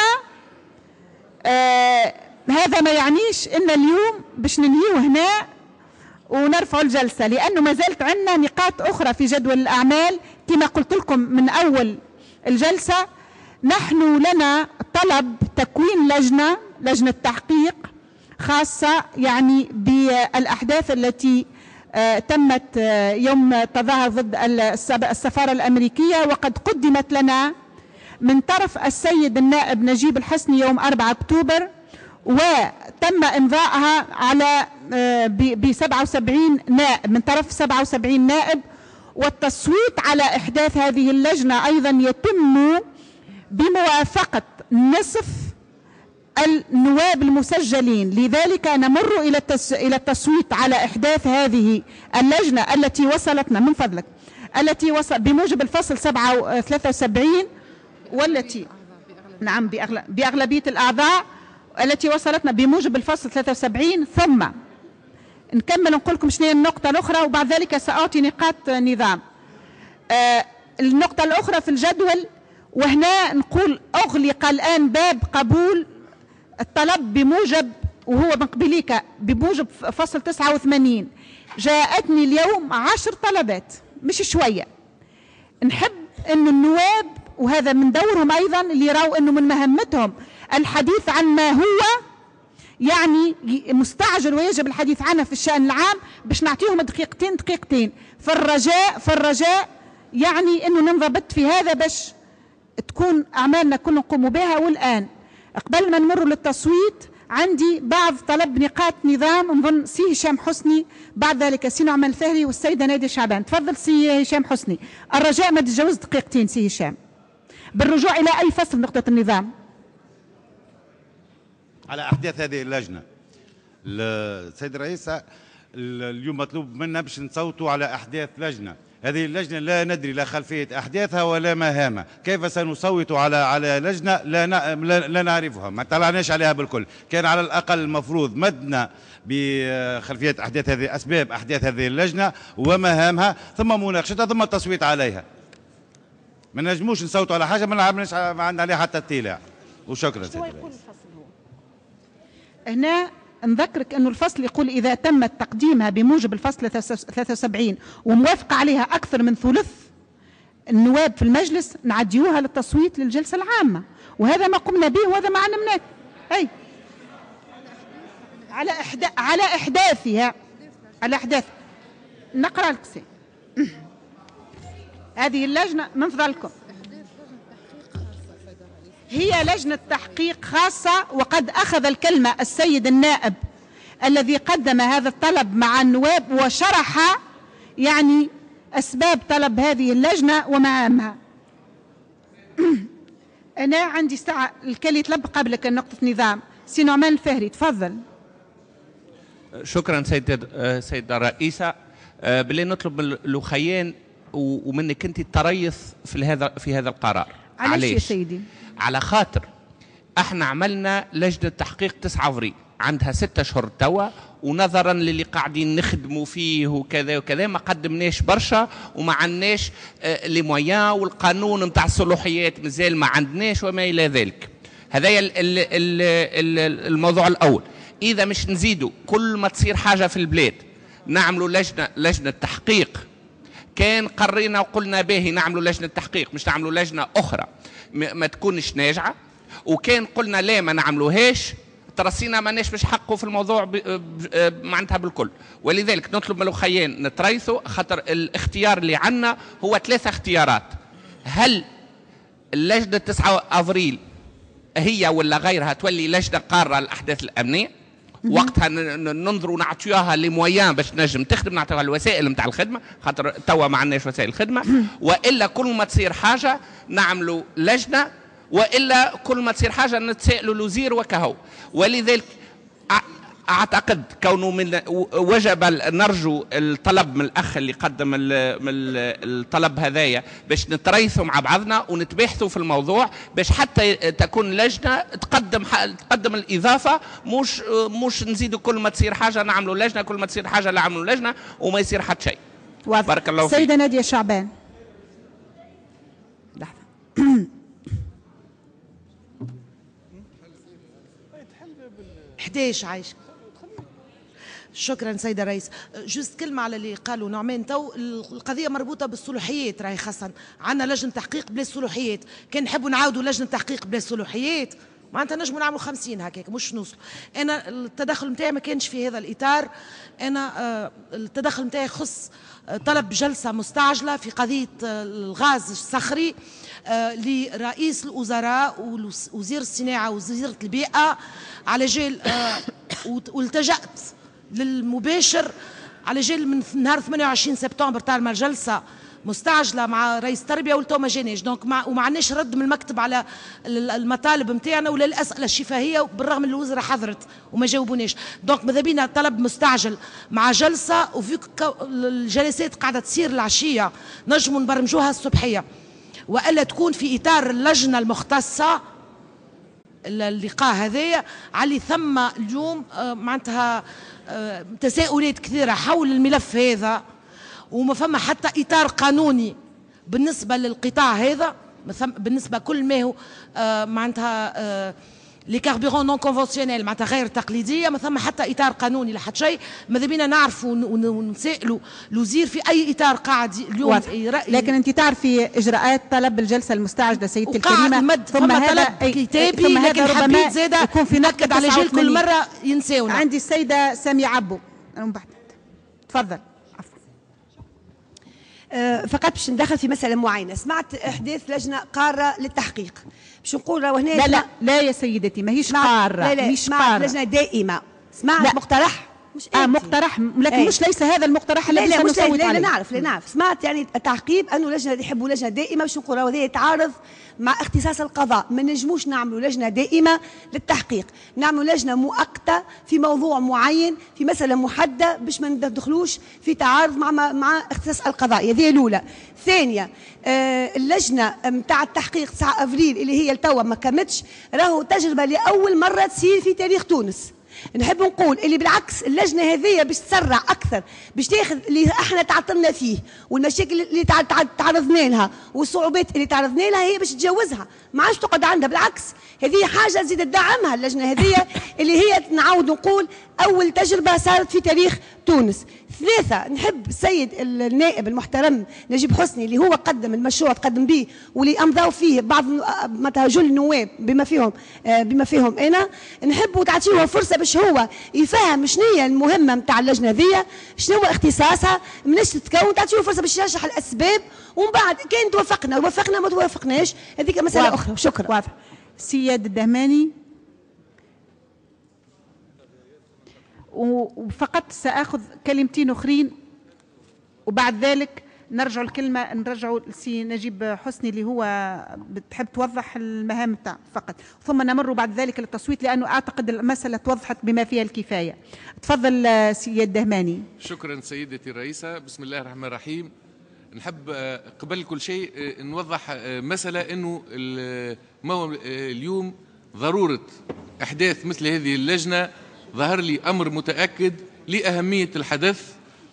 آه هذا ما يعنيش ان اليوم باش ننهيه هنا ونرفع الجلسة، لأنه ما زالت عندنا نقاط أخرى في جدول الأعمال. كما قلت لكم من أول الجلسة، نحن لنا طلب تكوين لجنة لجنة تحقيق خاصة يعني بالأحداث التي آه تمت آه يوم تظاهر ضد السفارة الأمريكية، وقد قدمت لنا من طرف السيد النائب نجيب الحسني يوم أربعة أكتوبر، وتم إمضائها على ب سبعة وسبعين نائب من طرف سبعة وسبعين نائب. والتصويت على إحداث هذه اللجنة أيضا يتم بموافقة نصف النواب المسجلين. لذلك نمر إلى التس... إلى التصويت على إحداث هذه اللجنة التي وصلتنا من فضلك التي وصل بموجب الفصل سبعة ثلاثة وسبعين والتي نعم بأغل... بأغلبية الأعضاء التي وصلتنا بموجب الفصل ثلاثة وسبعين. ثم نكمل نقول لكم شنو هي النقطة الأخرى وبعد ذلك سأعطي نقاط نظام. آه النقطة الأخرى في الجدول، وهنا نقول أغلق الآن باب قبول الطلب بموجب وهو من قبليك بموجب فصل تسعة وثمانين. جاءتني اليوم عشر طلبات مش شوية. نحب أن النواب وهذا من دورهم أيضا اللي يراوا أنه من مهمتهم الحديث عن ما هو يعني مستعجل ويجب الحديث عنه في الشأن العام باش نعطيهم دقيقتين دقيقتين. فالرجاء فالرجاء يعني أنه ننضبط في هذا باش تكون أعمالنا كل نقوم بها. والآن قبل ما نمر للتصويت عندي بعض طلب نقاط نظام، نظن سي هشام حسني، بعد ذلك سي نعمان الفهري والسيدة نادية شعبان. تفضل سي هشام حسني، الرجاء ما تتجاوز دقيقتين سي هشام بالرجوع إلى أي فصل نقطة النظام. على أحداث هذه اللجنة السيد الرئيس، اليوم مطلوب منا باش نصوتوا على أحداث لجنة. هذه اللجنة لا ندري لا خلفية أحداثها ولا مهامها. كيف سنصوت على على لجنة لا لا نعرفها، ما طلعناش عليها بالكل. كان على الأقل المفروض مدنا بخلفية أحداث هذه، أسباب أحداث هذه اللجنة ومهامها، ثم مناقشتها ثم التصويت عليها. ما نجموش نصوتوا على حاجة ما عندنا عليها حتى اطلاع. وشكرا سيدي الرئيس. هنا نذكرك أنه الفصل يقول إذا تم تقديمها بموجب الفصل ثلاثة وسبعين وموافقة عليها أكثر من ثلث النواب في المجلس نعديوها للتصويت للجلسة العامة، وهذا ما قمنا به وهذا ما علمناك. أي على إحدا... على إحداثها على إحداث نقرأ لك سي هذه اللجنة من فضلكم هي لجنة تحقيق خاصة، وقد أخذ الكلمة السيد النائب الذي قدم هذا الطلب مع النواب وشرح يعني أسباب طلب هذه اللجنة ومهامها. أنا عندي ساعة الكل يطلب قبلك نقطة نظام. سي نعمان الفهري تفضل. شكرا سيد سيدة الرئيسة. باللي نطلب من الأخيين ومنك أنت التريث في هذا في هذا القرار. علاش يا سيدي؟ على خاطر احنا عملنا لجنة تحقيق تسعة افريل عندها ستة اشهر توا، ونظرا للي قاعدين نخدموا فيه وكذا وكذا ما قدمناش برشا وما عندناش آه لي مويان، والقانون نتاع الصلاحيات مازال ما عندناش وما الى ذلك. هذايا الموضوع الاول. اذا مش نزيدوا كل ما تصير حاجه في البلاد نعملوا لجنه لجنه تحقيق. كان قرينا وقلنا باهي نعملوا لجنه تحقيق مش نعملوا لجنه اخرى ما تكونش ناجعه، وكان قلنا لا ما نعملوهاش ترسينا ماناش باش حقوا في الموضوع معناتها بالكل. ولذلك نطلب من الاخيين نتريثوا، خاطر الاختيار اللي عندنا هو ثلاثه اختيارات. هل اللجنه تسعة افريل هي ولا غيرها تولي لجنه قاره للاحداث الامنيه، وقتها ننظروا نعطيوها لي مويان باش نجم تخدم، نعطيوها الوسائل نتاع الخدمه، خاطر توا ما عندناش وسائل الخدمه. والا كل ما تصير حاجه نعملوا لجنه، والا كل ما تصير حاجه نتسائلوا الوزير وكهو. ولذلك اعتقد كونه من وجب نرجو الطلب من الاخ اللي قدم الطلب هذايا باش نتريثوا مع بعضنا ونتباحثوا في الموضوع، باش حتى تكون لجنه تقدم تقدم الاضافه، مش مش نزيدوا كل ما تصير حاجه نعملوا لجنه، كل ما تصير حاجه نعملوا لجنه وما يصير حتى شيء. بارك الله فيك. سيده ناديه شعبان. حداش عايش. شكرا سيدة الرئيس. جوست كلمة على اللي قالوا نعمان تو، القضية مربوطة بالصلاحيات راهي خاصة. عندنا لجنة تحقيق بلا صلاحيات، كان نحبوا نعاودوا لجنة تحقيق بلا صلاحيات معناتها نجموا نعملوا خمسين هكاك مش نوصل. أنا التدخل نتاعي ما كانش في هذا الإطار. أنا آه التدخل نتاعي يخص آه طلب جلسة مستعجلة في قضية آه الغاز الصخري آه لرئيس الوزراء ووزير الصناعة ووزيرة البيئة على جال آه والتجأت للمباشر على جال من نهار ثمانية وعشرين سبتمبر طالما الجلسة مستعجله مع رئيس التربيه والتو ما جانيش، دونك مع وما عندناش رد من المكتب على المطالب نتاعنا ولا الاسئله الشفهيه، بالرغم ان الوزراء حضرت وما جاوبوناش. دونك ماذا بينا طلب مستعجل مع جلسه، وفي الجلسات قاعده تصير العشيه نجموا نبرمجوها الصبحيه، والا تكون في اطار اللجنه المختصه اللقاء هذايا على ثم اليوم معناتها تساؤلات كثيره حول الملف هذا، وما فما حتى اطار قانوني بالنسبه للقطاع هذا، بالنسبه كل ما هو معناتها لي كاربيرون نون كونفونسيونيل معناتها غير تقليديه، ما ثم حتى اطار قانوني لحد شيء. ماذا بينا نعرفوا ونسالوا الوزير في اي اطار قاعد اليوم. لكن انت تعرفي اجراءات طلب الجلسه المستعجله سيدتي الكريمه، ثم هذا كتابي، لكن حبيت زاده يكون في نأكد على جيل كل مره ينساونا. عندي السيده ساميه عبو، تفضل. فقط باش ندخل في مسألة معينة. سمعت إحداث لجنة قارة للتحقيق، باش نقول راهو هنا لا لا لا يا سيدتي ماهيش قارة، لا لا مش سمعت قارة، لجنة دائمة. سمعت لا. مقترح مش اه مقترح، لكن أي. مش ليس هذا المقترح لا الذي لا مش سنصوت لا, عليه. لا نعرف لا نعرف سمعت يعني التعقيب انه لجنه يحبوا لجنه دائمه، باش نقول راهو هذا يتعارض مع اختصاص القضاء. ما نجموش نعملوا لجنه دائمه للتحقيق، نعملوا لجنه مؤقته في موضوع معين في مساله محدده باش ما ندخلوش في تعارض مع مع اختصاص القضاء. هذه الاولى. ثانيه آه اللجنه نتاع التحقيق تسعة افريل اللي هي لتوا ما كمتش، راهو تجربه لاول مره تصير في تاريخ تونس. نحب نقول اللي بالعكس اللجنه هذه باش تسرع اكثر، باش تاخذ اللي احنا تعطلنا فيه والمشاكل اللي تعرضنا لها والصعوبات اللي تعرضنا لها هي باش تجاوزها، ما عادش تقعد عندها. بالعكس هذه حاجه تزيد تدعمها اللجنه هذه اللي هي نعاود نقول اول تجربه صارت في تاريخ تونس. ثلاثه نحب السيد النائب المحترم نجيب حسني اللي هو قدم المشروع تقدم به واللي امضوا فيه بعض متى جل النواب بما فيهم بما فيهم انا، نحبوا تعطيوه فرصه باش هو يفهم شنو هي المهمه نتاع اللجنه هذه، شنو هو اختصاصها، مناش تتكون، تعطيوه فرصه باش يشرح الاسباب، ومن بعد كان توافقنا وافقنا ما توافقناش هذيك مساله واضح. اخرى. شكرا. واضح. سياد الدهماني. وفقط ساخذ كلمتين اخرين وبعد ذلك نرجع الكلمه نرجعوا لسي نجيب حسني اللي هو بتحب توضح المهام تاع فقط، ثم نمر بعد ذلك للتصويت لانه اعتقد المساله توضحت بما فيها الكفايه. تفضل سي الدهماني. شكرا سيدتي الرئيسه. بسم الله الرحمن الرحيم. نحب قبل كل شيء نوضح مساله انه اليوم ضروره احداث مثل هذه اللجنه ظهر لي أمر متأكد لأهمية الحدث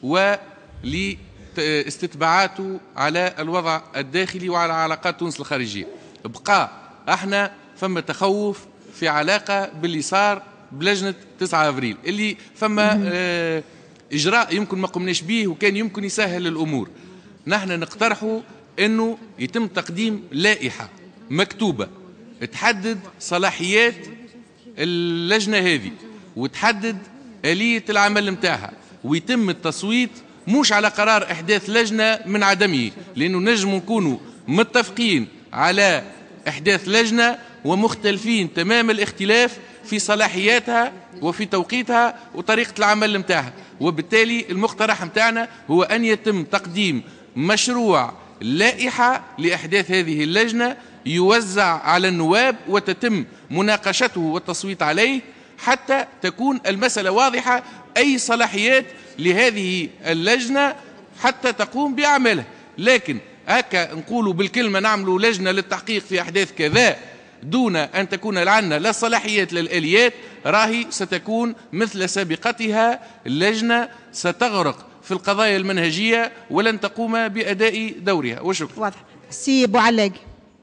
ولاستتباعاته على الوضع الداخلي وعلى علاقات تونس الخارجية. بقى احنا فما تخوف في علاقة باللي صار بلجنة تسعة أفريل اللي فما اه إجراء يمكن ما قمناش به وكان يمكن يسهل الأمور. نحن نقترحوا أنه يتم تقديم لائحة مكتوبة تحدد صلاحيات اللجنة هذه وتحدد آلية العمل متاعها، ويتم التصويت مش على قرار إحداث لجنة من عدمه، لأنه نجم نكونوا متفقين على إحداث لجنة ومختلفين تمام الاختلاف في صلاحياتها وفي توقيتها وطريقة العمل متاعها. وبالتالي المقترح متاعنا هو أن يتم تقديم مشروع لائحة لإحداث هذه اللجنة يوزع على النواب وتتم مناقشته والتصويت عليه حتى تكون المسألة واضحة، أي صلاحيات لهذه اللجنة حتى تقوم بأعمالها. لكن هكا نقولوا بالكلمة نعملوا لجنة للتحقيق في أحداث كذا دون أن تكون لعنا لا صلاحيات للآليات، راهي ستكون مثل سابقتها اللجنة ستغرق في القضايا المنهجية ولن تقوم بأداء دورها. وشكرا. واضح. سي أبو علاقي.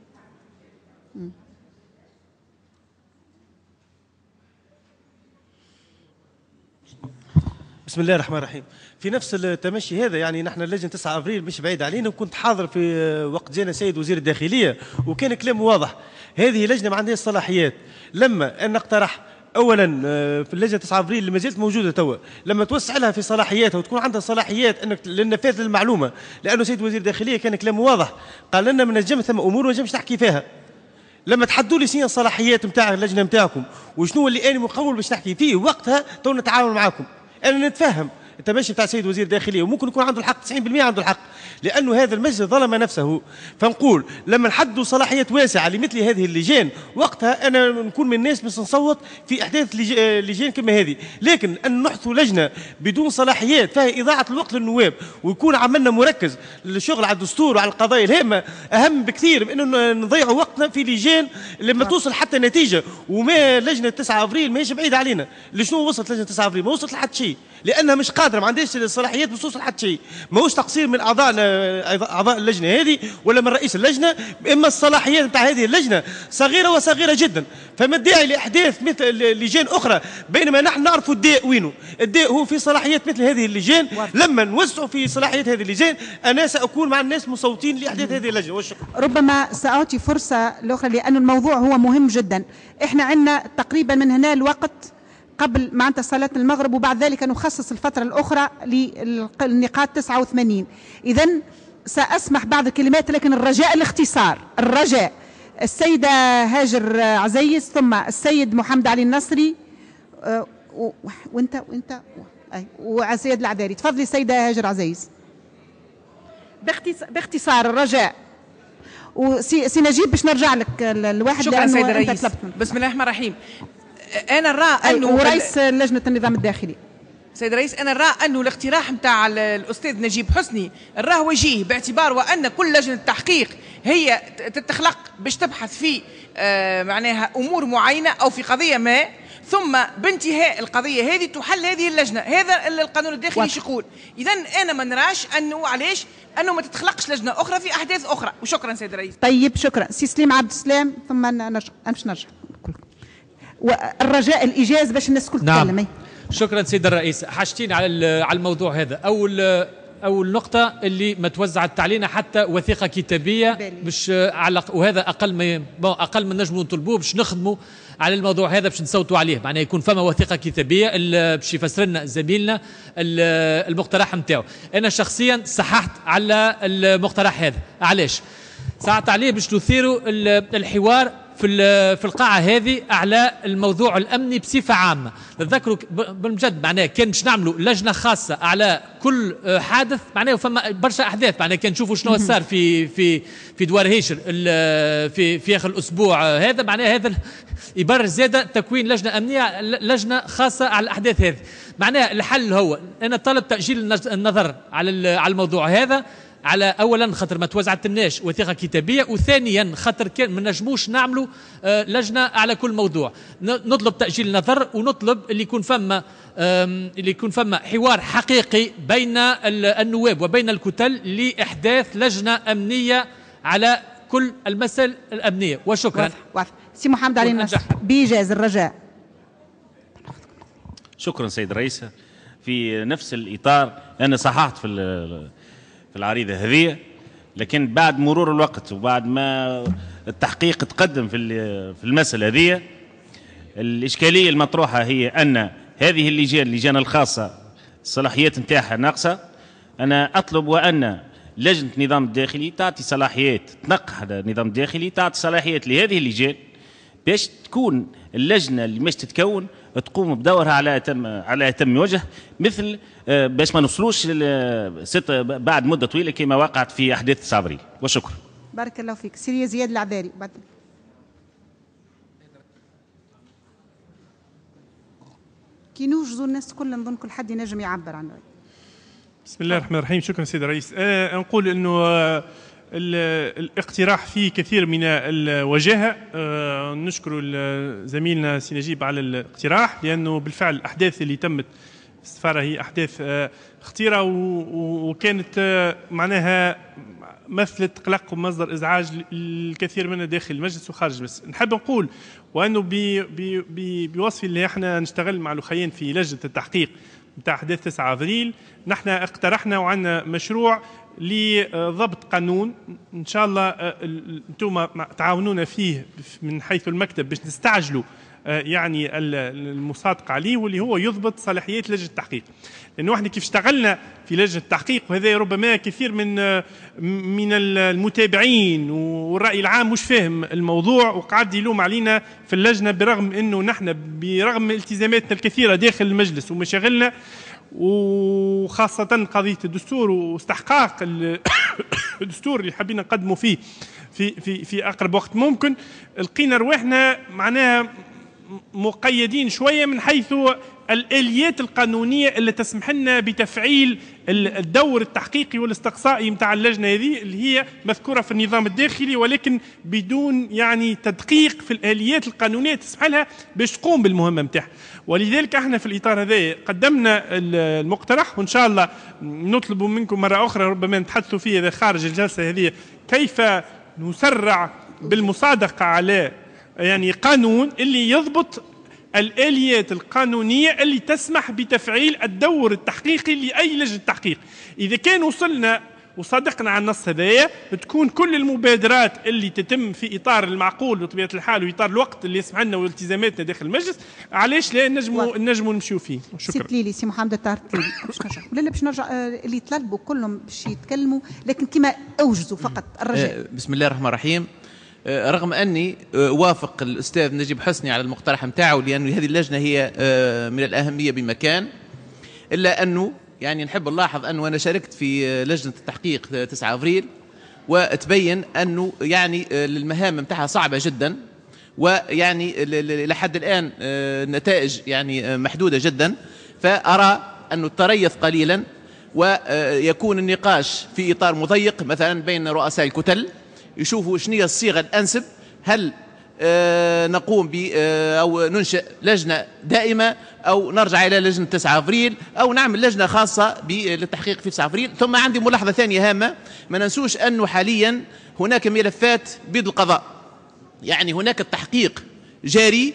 بسم الله الرحمن الرحيم. في نفس التمشي هذا يعني نحن اللجنة تسعة أفريل مش بعيد علينا، وكنت حاضر في وقت جانا سيد وزير الداخلية وكان كلامه واضح. هذه لجنة ما عندهاش صلاحيات. لما أن نقترح أولا في اللجنة تسعة أفريل اللي ما زالت موجودة توا، لما توسع لها في صلاحياتها وتكون عندها صلاحيات أنك للنفاذ للمعلومة، لأنه سيد وزير الداخلية كان كلامه واضح، قال لنا من نجم ثم أمور ما نجمش نحكي فيها. لما تحدوا لي شنو الصلاحيات نتاع اللجنة نتاعكم وشنو اللي أنا مقول باش نحكي فيه، وقتها تو نتعاون معاكم. أنا نتفهم التمشي بتاع السيد وزير الداخليه، وممكن يكون عنده الحق تسعين بالمئة عنده الحق، لانه هذا المجلس ظلم نفسه. فنقول لما نحدوا صلاحيات واسعه لمثل هذه اللجان وقتها انا نكون من الناس مش نصوت في احداث لجان كما هذه، لكن ان نحثوا لجنه بدون صلاحيات فهي اضاعه الوقت للنواب، ويكون عملنا مركز للشغل على الدستور وعلى القضايا الهامه اهم بكثير من انه نضيعوا وقتنا في لجان لما توصل حتى نتيجه. وما لجنه تسعة افريل ماهيش بعيده علينا، لشنو وصلت لجنه تسعة افريل؟ ما وصلت لحد شيء، لانها مش قادره، ما عندهاش الصلاحيات باش توصل لحد شيء. ماهوش تقصير من اعضاء اعضاء اللجنه هذه ولا من رئيس اللجنه، اما الصلاحيات نتاع هذه اللجنه صغيره وصغيره جدا، فما الداعي لاحداث مثل لجان اخرى بينما نحن نعرفوا الداء وينه؟ الداء هو في صلاحيات مثل هذه اللجان. لما نوسعوا في صلاحيات هذه اللجان انا ساكون مع الناس مصوتين لاحداث هذه اللجنه. والشكر. ربما ساعطي فرصه الاخرى لأن الموضوع هو مهم جدا. احنا عندنا تقريبا من هنا الوقت قبل معناتها صلاة المغرب، وبعد ذلك نخصص الفترة الأخرى للنقاط تسعة وثمانين. إذا سأسمح بعض الكلمات، لكن الرجاء الاختصار، الرجاء. السيدة هاجر عزيز، ثم السيد محمد علي النصري، وانت وانت وسيد العذاري. تفضلي السيدة هاجر عزيز باختصار الرجاء، وسي نجيب باش نرجع لك الواحد. شكرا سيد الرئيس. بسم الله الرحمن الرحيم. انا نرى انه ورئيس لجنه النظام الداخلي سيد الرئيس، انا نرى انه الاقتراح نتاع الاستاذ نجيب حسني راه وجيه، باعتبار وان كل لجنه تحقيق هي تتخلق باش تبحث في آه معناها امور معينه او في قضيه ما، ثم بانتهاء القضيه هذه تحل هذه اللجنه. هذا القانون الداخلي شو يقول. اذا انا ما نراش انه علاش انه ما تتخلقش لجنه اخرى في احداث اخرى. وشكرا سيد الرئيس. طيب شكرا. سي سليم عبد السلام، ثم نرجع باش نرجع. والرجاء الايجاز باش الناس الكل تتكلم. نعم. شكرا سيد الرئيس. حاجتين على على الموضوع هذا. اول اول نقطه اللي ما توزعت علينا حتى وثيقه كتابيه باش على، وهذا اقل ما اقل من نجموا نطلبوه باش نخدموا على الموضوع هذا باش نصوتوا عليه، معناه يكون فما وثيقه كتابيه باش يفسر لنا زميلنا المقترح نتاعو. انا شخصيا صححت على المقترح هذا. علاش؟ صححت عليه باش نثيروا الحوار في في القاعه هذه على الموضوع الامني بصفه عامه. نتذكروا بالمجد معناه كان باش نعملوا لجنه خاصه على كل حادث، معناه فما برشا احداث، معناه كان نشوفوا شنو صار في في في دوار هيشر في في اخر الاسبوع هذا، معناه هذا يبرر زاده تكوين لجنه امنيه، لجنه خاصه على الاحداث هذه. معناه الحل هو انا طلب تاجيل النظر على على الموضوع هذا، على اولا خاطر ما توزعتلناش وثيقه كتابيه، وثانيا خاطر كان ما نجموش نعملوا لجنه على كل موضوع. نطلب تاجيل النظر، ونطلب اللي يكون فما اللي يكون فما حوار حقيقي بين النواب وبين الكتل لاحداث لجنه امنيه على كل المسائل الامنيه. وشكرا. واضح واضح. سي محمد علي النصر بإيجاز الرجاء. شكرا سيد الرئيس. في نفس الاطار انا صححت في في العريضة هذه، لكن بعد مرور الوقت وبعد ما التحقيق تقدم في في المسألة هذه، الإشكالية المطروحة هي أن هذه اللجان اللجان الخاصة الصلاحيات نتاعها ناقصة. أنا أطلب وأن لجنة النظام الداخلي تعطي صلاحيات، تنقح النظام الداخلي تعطي صلاحيات لهذه اللجان باش تكون اللجنة اللي مش تتكون تقوم بدورها على أتم على أتم وجه، مثل باش ما نوصلوش ست بعد مدة طويلة كما وقعت في أحداث تسعة أبريل. وشكرا. بارك الله فيك. سيريا زياد العذاري بعد. كي نوجدوا الناس كل نظن كل حد ينجم يعبر عنه. بسم الله الرحمن الرحيم. شكرا سيد الرئيس. أه نقول انه الاقتراح فيه كثير من الوجاهه. أه نشكر زميلنا سي نجيب على الاقتراح، لانه بالفعل الاحداث اللي تمت في السفاره هي احداث أه خطيره، وكانت أه معناها مثلت قلق ومصدر ازعاج الكثير منها داخل المجلس وخارج. بس نحب نقول وانه بوصف اللي احنا نشتغل مع الاخوين في لجنه التحقيق بتاع احداث تسعة افريل، نحن اقترحنا وعندنا مشروع لضبط قانون ان شاء الله انتم تعاونونا فيه من حيث المكتب باش نستعجلوا يعني المصادقة عليه، واللي هو يضبط صلاحيات لجنة التحقيق. لأنه احنا كيف اشتغلنا في لجنة التحقيق، وهذا ربما كثير من من المتابعين والرأي العام مش فاهم الموضوع وقعد يلوم علينا في اللجنة، برغم أنه نحن برغم التزاماتنا الكثيرة داخل المجلس ومشاغلنا، وخاصة قضية الدستور واستحقاق الدستور اللي حابين نقدمه فيه في في في أقرب وقت ممكن، لقينا رواحنا معناها مقيدين شوية من حيث الآليات القانونية اللي تسمح لنا بتفعيل الدور التحقيقي والاستقصائي متاع اللجنة هذه اللي هي مذكورة في النظام الداخلي، ولكن بدون يعني تدقيق في الآليات القانونية تسمح لها باش تقوم بالمهمة متاعها. ولذلك احنا في الإطار هذا قدمنا المقترح، وإن شاء الله نطلب منكم مرة أخرى ربما نتحدثوا فيه إذا خارج الجلسة هذه كيف نسرع بالمصادقة على يعني قانون اللي يضبط الآليات القانونية اللي تسمح بتفعيل الدور التحقيقي لأي لجنة تحقيق. إذا كان وصلنا وصدقنا على النص هذايا، تكون كل المبادرات اللي تتم في إطار المعقول بطبيعة الحال وإطار الوقت اللي يسمح لنا والتزاماتنا داخل المجلس، علاش لا نجموا نجموا نمشيو فيه. شكرا. سي ليلي سي محمد الطاهر باش نرجع ولا لا باش نرجع اللي طلبوا كلهم باش يتكلموا، لكن كما أوجزوا فقط الرجاء. بسم الله الرحمن الرحيم. رغم أني وافق الأستاذ نجيب حسني على المقترح متاعه، لأن هذه اللجنة هي من الأهمية بمكان، إلا أنه يعني نحب نلاحظ أنه أنا شاركت في لجنة التحقيق تسعة أفريل، وتبين أنه يعني المهام متاعها صعبة جدا، ويعني لحد الآن النتائج يعني محدودة جدا. فأرى أنه التريث قليلا، ويكون النقاش في إطار مضيق مثلا بين رؤساء الكتل، يشوفوا شنو هي الصيغة الأنسب. هل آه نقوم ب آه أو ننشئ لجنة دائمة، أو نرجع إلى لجنة تسعة أفريل، أو نعمل لجنة خاصة للتحقيق في تسعة أفريل. ثم عندي ملاحظة ثانية هامة، ما ننسوش أنه حاليا هناك ملفات بيد القضاء، يعني هناك التحقيق جاري،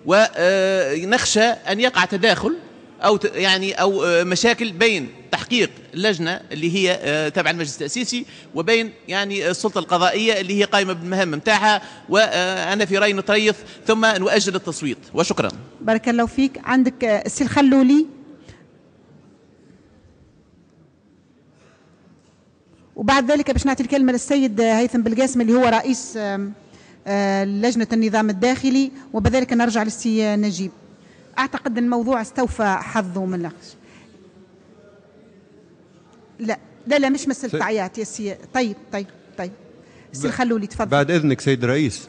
ونخشى أن يقع تداخل أو يعني أو مشاكل بين تحقيق اللجنة اللي هي تابعة المجلس التأسيسي وبين يعني السلطة القضائية اللي هي قائمة بالمهام متاعها. وأنا في رأيي نتريث ثم نؤجل التصويت. وشكرا. بارك الله فيك. عندك السي الخلولي، وبعد ذلك باش نعطي الكلمة للسيد هيثم بالقاسم اللي هو رئيس لجنة النظام الداخلي، وبذلك نرجع للسي نجيب. أعتقد الموضوع استوفى حظه من النقاش. لا لا لا مش مسألة تعيات يا سي. طيب طيب طيب السي الخلولي تفضل. بعد إذنك سيد الرئيس،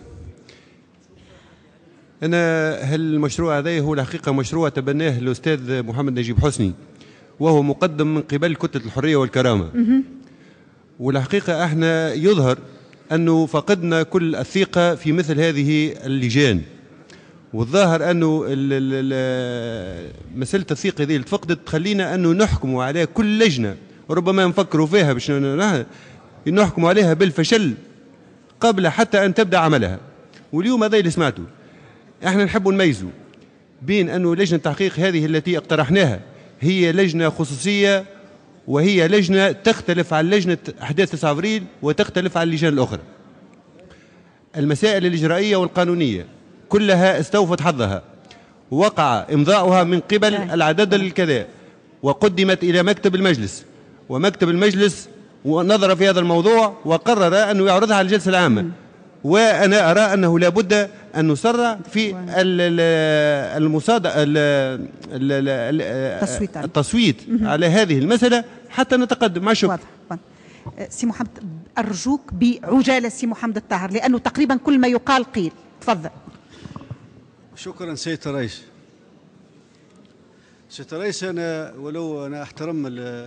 أنا هالمشروع هذا هو الحقيقة مشروع تبناه الأستاذ محمد نجيب حسني، وهو مقدم من قبل كتلة الحرية والكرامة. والحقيقة احنا يظهر أنه فقدنا كل الثقة في مثل هذه اللجان، والظاهر أنه مسألة الثقة ذي اللي تفقدت تخلينا أنه نحكموا على كل لجنة، وربما نفكروا فيها باش نحكموا عليها بالفشل قبل حتى أن تبدأ عملها. واليوم هذا اللي سمعته، احنا نحب نميزوا بين أنه لجنة التحقيق هذه التي اقترحناها هي لجنة خصوصية، وهي لجنة تختلف عن لجنة أحداث تسعة أفريل وتختلف عن اللجان الأخرى. المسائل الإجرائية والقانونية كلها استوفت حظها، وقع إمضاؤها من قبل العدد الكذا، وقدمت إلى مكتب المجلس، ومكتب المجلس نظر في هذا الموضوع وقرر أنه يعرضها على الجلسة العامة. وأنا أرى أنه لا بد أن نسرع في المصادقة التصويت على هذه المسألة حتى نتقدم. مع شكر. سي محمد أرجوك بعجالة سي محمد الطاهر، لأنه تقريبا كل ما يقال قيل. تفضل. شكرا سيد الرئيس. سيد الرئيس، أنا ولو أنا أحترم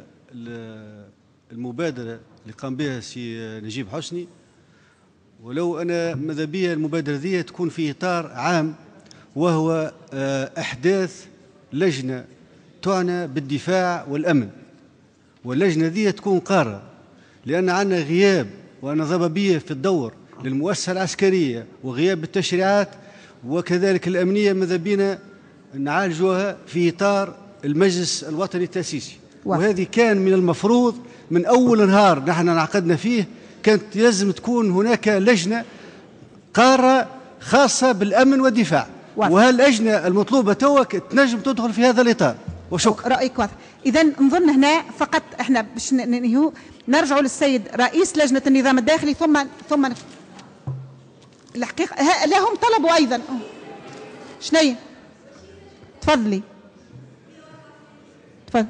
المبادرة اللي قام بها سي نجيب حسني، ولو أنا ماذا بيا المبادرة ذي تكون في إطار عام، وهو أحداث لجنة تعنى بالدفاع والأمن، واللجنة ذي تكون قارة، لأن عندنا غياب وأنا ضبابية في الدور للمؤسسة العسكرية، وغياب التشريعات وكذلك الأمنية ماذا بينا نعالجوها في إطار المجلس الوطني التأسيسي. وهذه كان من المفروض من أول نهار نحن انعقدنا فيه كانت لازم تكون هناك لجنة قارة خاصة بالأمن والدفاع، وهاللجنه المطلوبه توك تنجم تدخل في هذا الاطار. وشكرا. رايك واضح. اذا نظن هنا فقط احنا باش ننهيو نرجعوا للسيد رئيس لجنه النظام الداخلي ثم ثم الحقيقه لا هم طلبوا ايضا. شنيا؟ تفضلي. تفضل.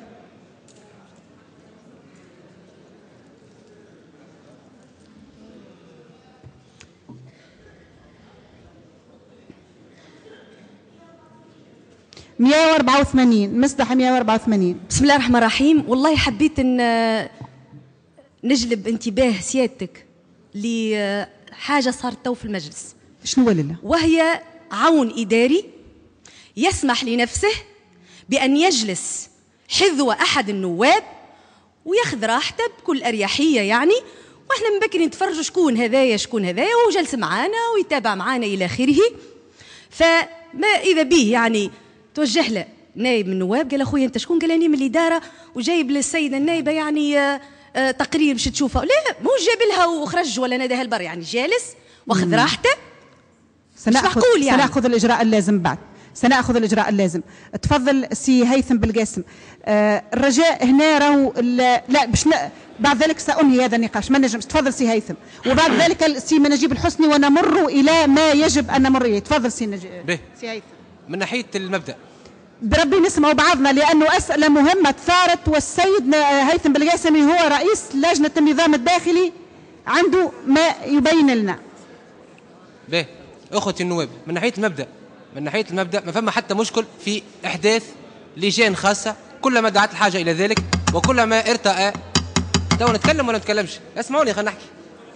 مئة وأربعة وثمانين مصدح مئة وأربعة وثمانين. بسم الله الرحمن الرحيم. والله حبيت ان نجلب انتباه سيادتك لحاجه صارت تو في المجلس. شنو لله؟ وهي عون اداري يسمح لنفسه بان يجلس حذو احد النواب وياخذ راحته بكل اريحيه يعني، واحنا من بكري نتفرجوا شكون هذايا شكون هذايا، وهو جلس معانا ويتابع معانا الى اخره. فما اذا به يعني توجه له نائب من النواب قال اخويا انت شكون؟ قال اني من الاداره وجايب للسيده النائبه يعني آآ آآ تقرير باش تشوفه. لا مو جاب لها وخرج ولا ناداها البر، يعني جالس واخذ راحته. سنأخذ يعني. سنأخذ الإجراء اللازم بعد، سنأخذ الإجراء اللازم. تفضل سي هيثم بالقاسم. آه الرجاء هنا راهو لا باش بعد ذلك سأنهي هذا النقاش، ما نجمش. تفضل سي هيثم، وبعد ذلك سي نجيب الحسني ونمر إلى ما يجب أن نمر إليه. تفضل سي نجيب. سي هيثم. من ناحية المبدأ بربي نسمعوا بعضنا لأنه أسئلة مهمة ثارت، والسيد هيثم بالقاسمي هو رئيس لجنة النظام الداخلي عنده ما يبين لنا. به أخوتي النواب، من ناحية المبدأ من ناحية المبدأ ما فما حتى مشكل في إحداث لجان خاصة كلما دعت الحاجة إلى ذلك وكلما ارتأى. تو نتكلم ولا نتكلمش؟ اسمعوني خلينا نحكي.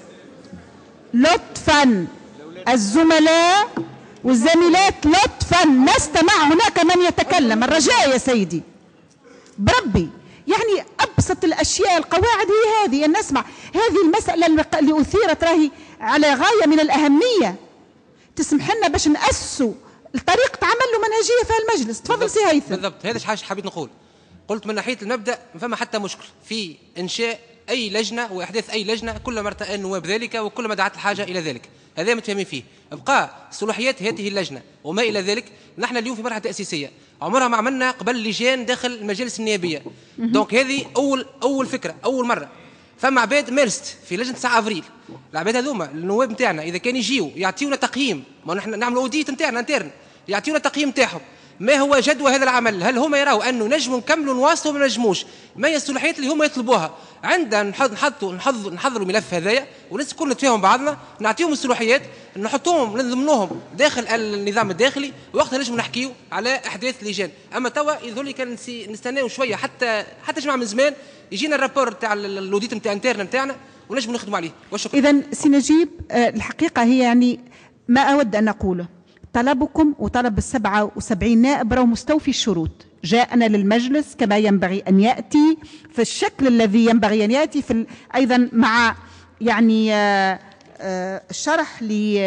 لطفا الزملاء والزميلات لطفا نستمع، هناك من يتكلم. الرجاء يا سيدي بربي، يعني أبسط الأشياء القواعد هي هذه، أن نسمع. هذه المسألة اللي أثيرت راهي على غاية من الأهمية، تسمح لنا باش نأسسوا طريقة عمل ومنهجية في المجلس. تفضل سي هيثم. بالضبط، هذا حاجة حبيت نقول. قلت من ناحية المبدأ ما فما حتى مشكل في إنشاء أي لجنة وإحداث أي لجنة كلما ارتأى النواب ذلك وكلما دعت الحاجة إلى ذلك، هذا متفاهمين فيه. ابقى صلاحيات هذه اللجنة وما إلى ذلك. نحن اليوم في مرحلة تأسيسية، عمرها ما عملنا قبل لجان داخل المجالس النيابية. دونك هذه أول أول فكرة، أول مرة. فما عباد مارست في لجنة تسعة أفريل، العباد هذوما النواب نتاعنا إذا كان يجيو يعطيونا تقييم، ما نحن نعملوا أوديت نتاعنا انترن، يعطيونا تقييم تاعهم ما هو جدوى هذا العمل، هل هم يراوا أنه نجموا نكملوا نواصلوا ولا ما نجموش، ما هي الصلاحيات اللي هم يطلبوها. عندنا نحطوا نحضروا نحضروا ملف هذايا والناس الكل نتفاهم بعضنا، نعطيهم الصلاحيات، نحطوهم نضمنوهم داخل النظام الداخلي، وقتها نجموا نحكيوا على احداث لجان. اما توا يظهر لي كان نستناو شويه حتى حتى جماعه من زمان يجينا الرابور تاع الاوديت نتاع انترن نتاعنا ونجموا نخدموا عليه. وشكرا. اذا سي نجيب، الحقيقه هي يعني ما اود ان اقوله، طلبكم وطلب السبعة وسبعين نائب راهو مستوفي الشروط، جاءنا للمجلس كما ينبغي أن يأتي في الشكل الذي ينبغي أن يأتي في أيضا مع يعني آآ آآ الشرح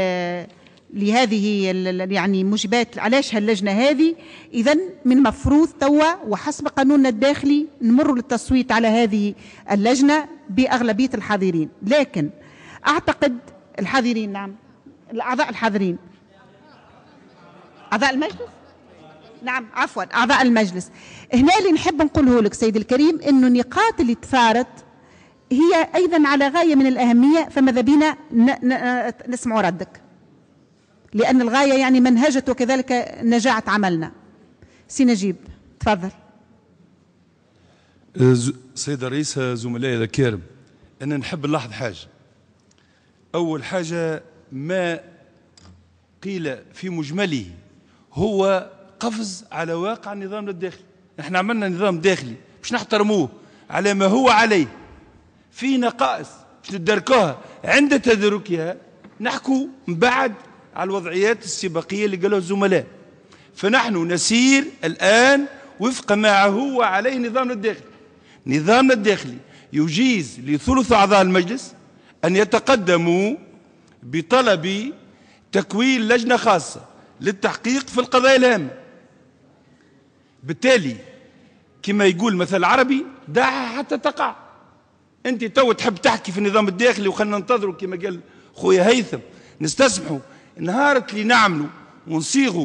لهذه يعني موجبات علاش هاللجنة هذه. إذا من مفروض توا وحسب قانوننا الداخلي نمر للتصويت على هذه اللجنة بأغلبية الحاضرين، لكن أعتقد الحاضرين نعم الأعضاء الحاضرين أعضاء المجلس؟ نعم عفوا أعضاء المجلس. هنا اللي نحب نقوله لك سيدي الكريم إنه النقاط اللي تثارت هي أيضا على غاية من الأهمية، فماذا بينا نسمع ردك، لأن الغاية يعني منهجة وكذلك نجاعة عملنا. سي نجيب تفضل. سيد الرئيس، زملائي الكرام، أنا نحب نلاحظ حاجة. أول حاجة ما قيل في مجمله هو قفز على واقع النظام الداخلي. نحن عملنا نظام داخلي باش نحترموه على ما هو عليه، في نقائص باش ندركوها عند تداركها نحكوا من بعد على الوضعيات السباقية اللي قالوها الزملاء. فنحن نسير الآن وفق ما هو عليه نظامنا الداخلي. نظامنا الداخلي يجيز لثلث أعضاء المجلس أن يتقدموا بطلب تكوين لجنة خاصة للتحقيق في القضايا الهامة. بالتالي كما يقول مثل عربي دعها حتى تقع. انت تو تحب تحكي في النظام الداخلي وخلنا ننتظروا كما قال خويا هيثم، نستسمحوا نهار اللي نعملوا ونصيغوا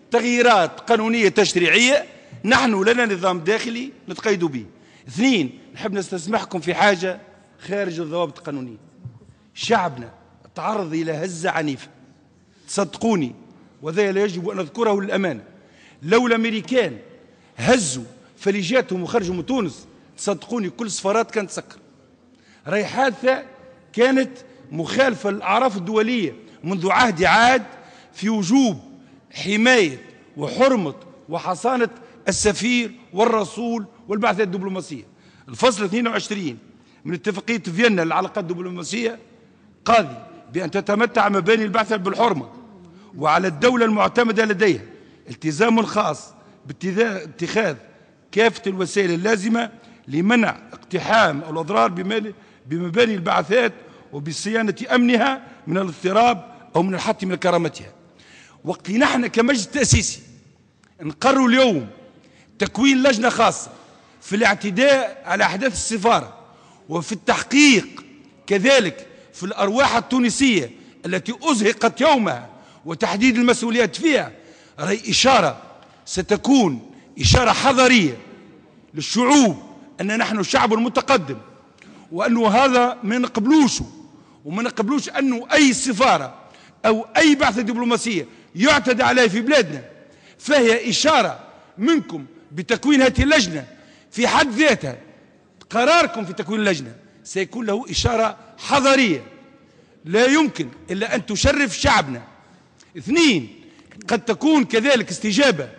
تغييرات قانونية تشريعية نحن لنا نظام داخلي نتقيد به. اثنين، نحب نستسمحكم في حاجة خارج الضوابط القانونية. شعبنا تعرض إلى هزة عنيفة تصدقوني، وذا لا يجب أن أذكره للأمانة. لولا الأمريكان هزوا فليجاتهم وخرجوا من تونس تصدقوني كل سفارات كانت تسكر. راهي حادثة كانت مخالفة للأعراف الدولية منذ عهد عاد في وجوب حماية وحرمة وحصانة السفير والرسول والبعثات الدبلوماسية. الفصل اثنين وعشرين من اتفاقية فيينا للعلاقات الدبلوماسية قاضي بأن تتمتع مباني البعثة بالحرمة، وعلى الدولة المعتمدة لديها التزام خاص باتخاذ كافة الوسائل اللازمة لمنع اقتحام أو الأضرار بمباني البعثات وبصيانة أمنها من الاضطراب أو من الحط من كرامتها. وقت نحن كمجلس تأسيسي نقروا اليوم تكوين لجنة خاصة في الاعتداء على أحداث السفارة وفي التحقيق كذلك في الأرواح التونسية التي أزهقت يومها وتحديد المسؤوليات فيها، راهي إشارة ستكون إشارة حضارية للشعوب أن نحن شعب متقدم، وأنه هذا ما نقبلوش وما نقبلوش أنه أي سفارة أو أي بعثة دبلوماسية يعتدى عليها في بلادنا. فهي إشارة منكم بتكوين هذه اللجنة في حد ذاتها، قراركم في تكوين اللجنة سيكون له إشارة حضارية لا يمكن إلا أن تشرف شعبنا. اثنين، قد تكون كذلك استجابة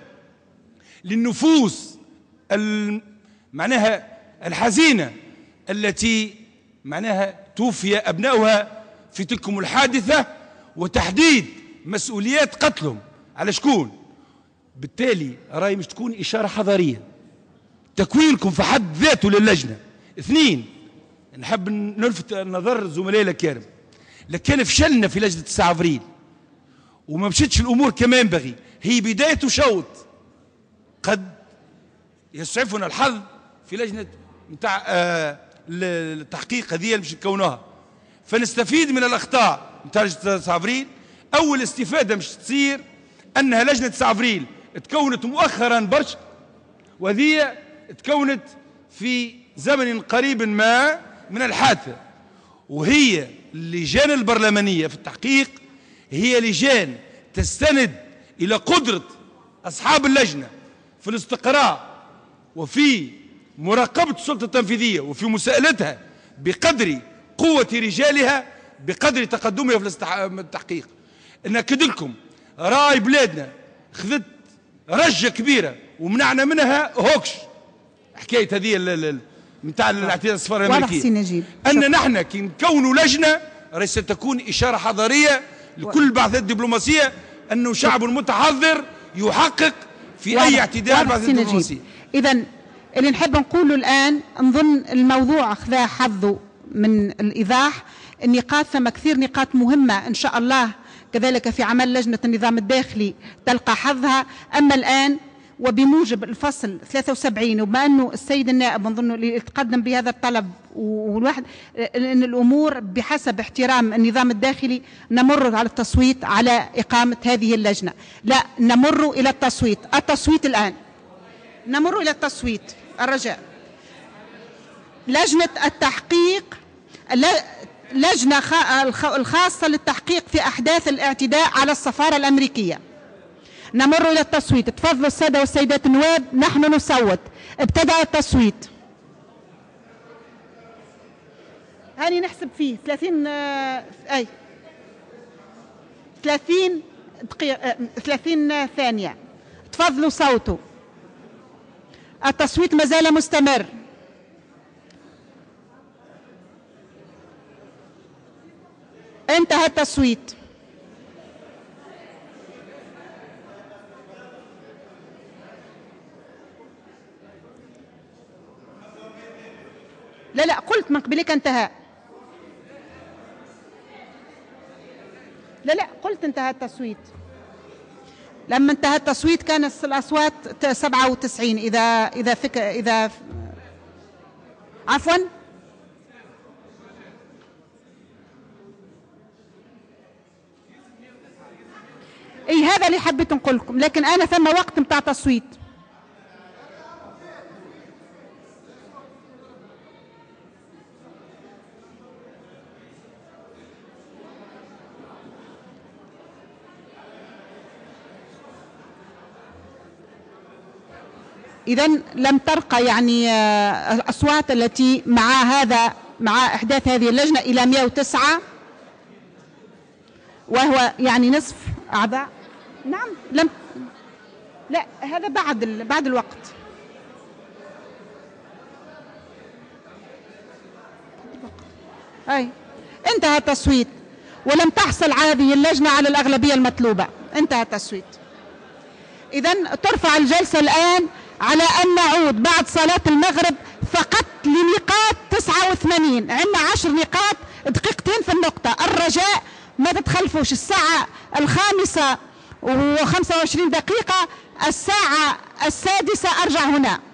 للنفوس معناها الحزينة التي معناها توفي أبنائها في تلكم الحادثة وتحديد مسؤوليات قتلهم على شكون. بالتالي راي مش تكون إشارة حضارية تكوينكم في حد ذاته للجنة. اثنين، نحب نلفت نظر زملائي الكرام، لكان فشلنا في لجنة تسعة أفريل وما مشيتش الأمور كما ينبغي، هي بداية شوط قد يسعفنا الحظ في لجنة متاع آه التحقيق هذه اللي مش نكونوها، فنستفيد من الأخطاء متاع لجنة تسعة أفريل. أول استفادة مش تصير أنها لجنة تسعة أفريل تكونت مؤخرا برشا، وهذه تكونت في زمن قريب ما من الحادثة، وهي اللجان البرلمانية في التحقيق هي لجان تستند إلى قدرة أصحاب اللجنة في الاستقراء وفي مراقبة السلطة التنفيذية وفي مساءلتها بقدر قوة رجالها بقدر تقدمها في التحقيق. نأكد لكم راي بلادنا خذت رجة كبيرة ومنعنا منها هوكش حكاية هذه نتاع الاعتداء السفارة الأمريكية، أن نحن كي نكونوا لجنة راهي ستكون إشارة حضارية لكل البعثات الدبلوماسية أنه شعب متحضر يحقق في أي اعتداء على البعثات الدبلوماسية. إذا اللي نحب نقوله الآن نظن الموضوع أخذاه حظه من الإيضاح، النقاط ثم كثير نقاط مهمة إن شاء الله كذلك في عمل لجنة النظام الداخلي تلقى حظها. أما الآن وبموجب الفصل ثلاثة وسبعين وبما أنه السيد النائب نظن اللي تقدم بهذا الطلب والواحد أن الأمور بحسب احترام النظام الداخلي نمر على التصويت على إقامة هذه اللجنة. لا، نمر إلى التصويت. التصويت الآن نمر إلى التصويت. الرجاء لجنة التحقيق لجنة الخاصة للتحقيق في أحداث الاعتداء على السفارة الأمريكية. نمر إلى التصويت. تفضلوا السادة والسيدات النواب، نحن نصوت. ابتدأ التصويت. هاني نحسب فيه ثلاثين أي ثلاثين دقيقة ثلاثين ثانية. تفضلوا صوتوا. التصويت ما زال مستمر. انتهى التصويت. لا لا قلت من قبلك انتهى. لا لا قلت انتهى التصويت. لما انتهى التصويت كان الأصوات سبعة وتسعين. إذا إذا فك إذا عفوا اي هذا اللي حبيت نقول لكم، لكن انا ثم وقت نتاع تصويت. إذا لم ترقى يعني الأصوات التي مع هذا مع إحداث هذه اللجنة إلى مئة وتسعة، وهو يعني نصف أعضاء. نعم لم لا هذا بعد ال... بعد الوقت. أي انتهى التصويت ولم تحصل هذه اللجنة على الأغلبية المطلوبة، انتهى التصويت. إذا ترفع الجلسة الآن على أن نعود بعد صلاة المغرب فقط لنقاط تسعة وثمانين. عندنا عشر نقاط، دقيقتين في النقطة. الرجاء ما تتخلفوش. الساعة الخامسة وخمسة وعشرين دقيقة، الساعة السادسة أرجع هنا.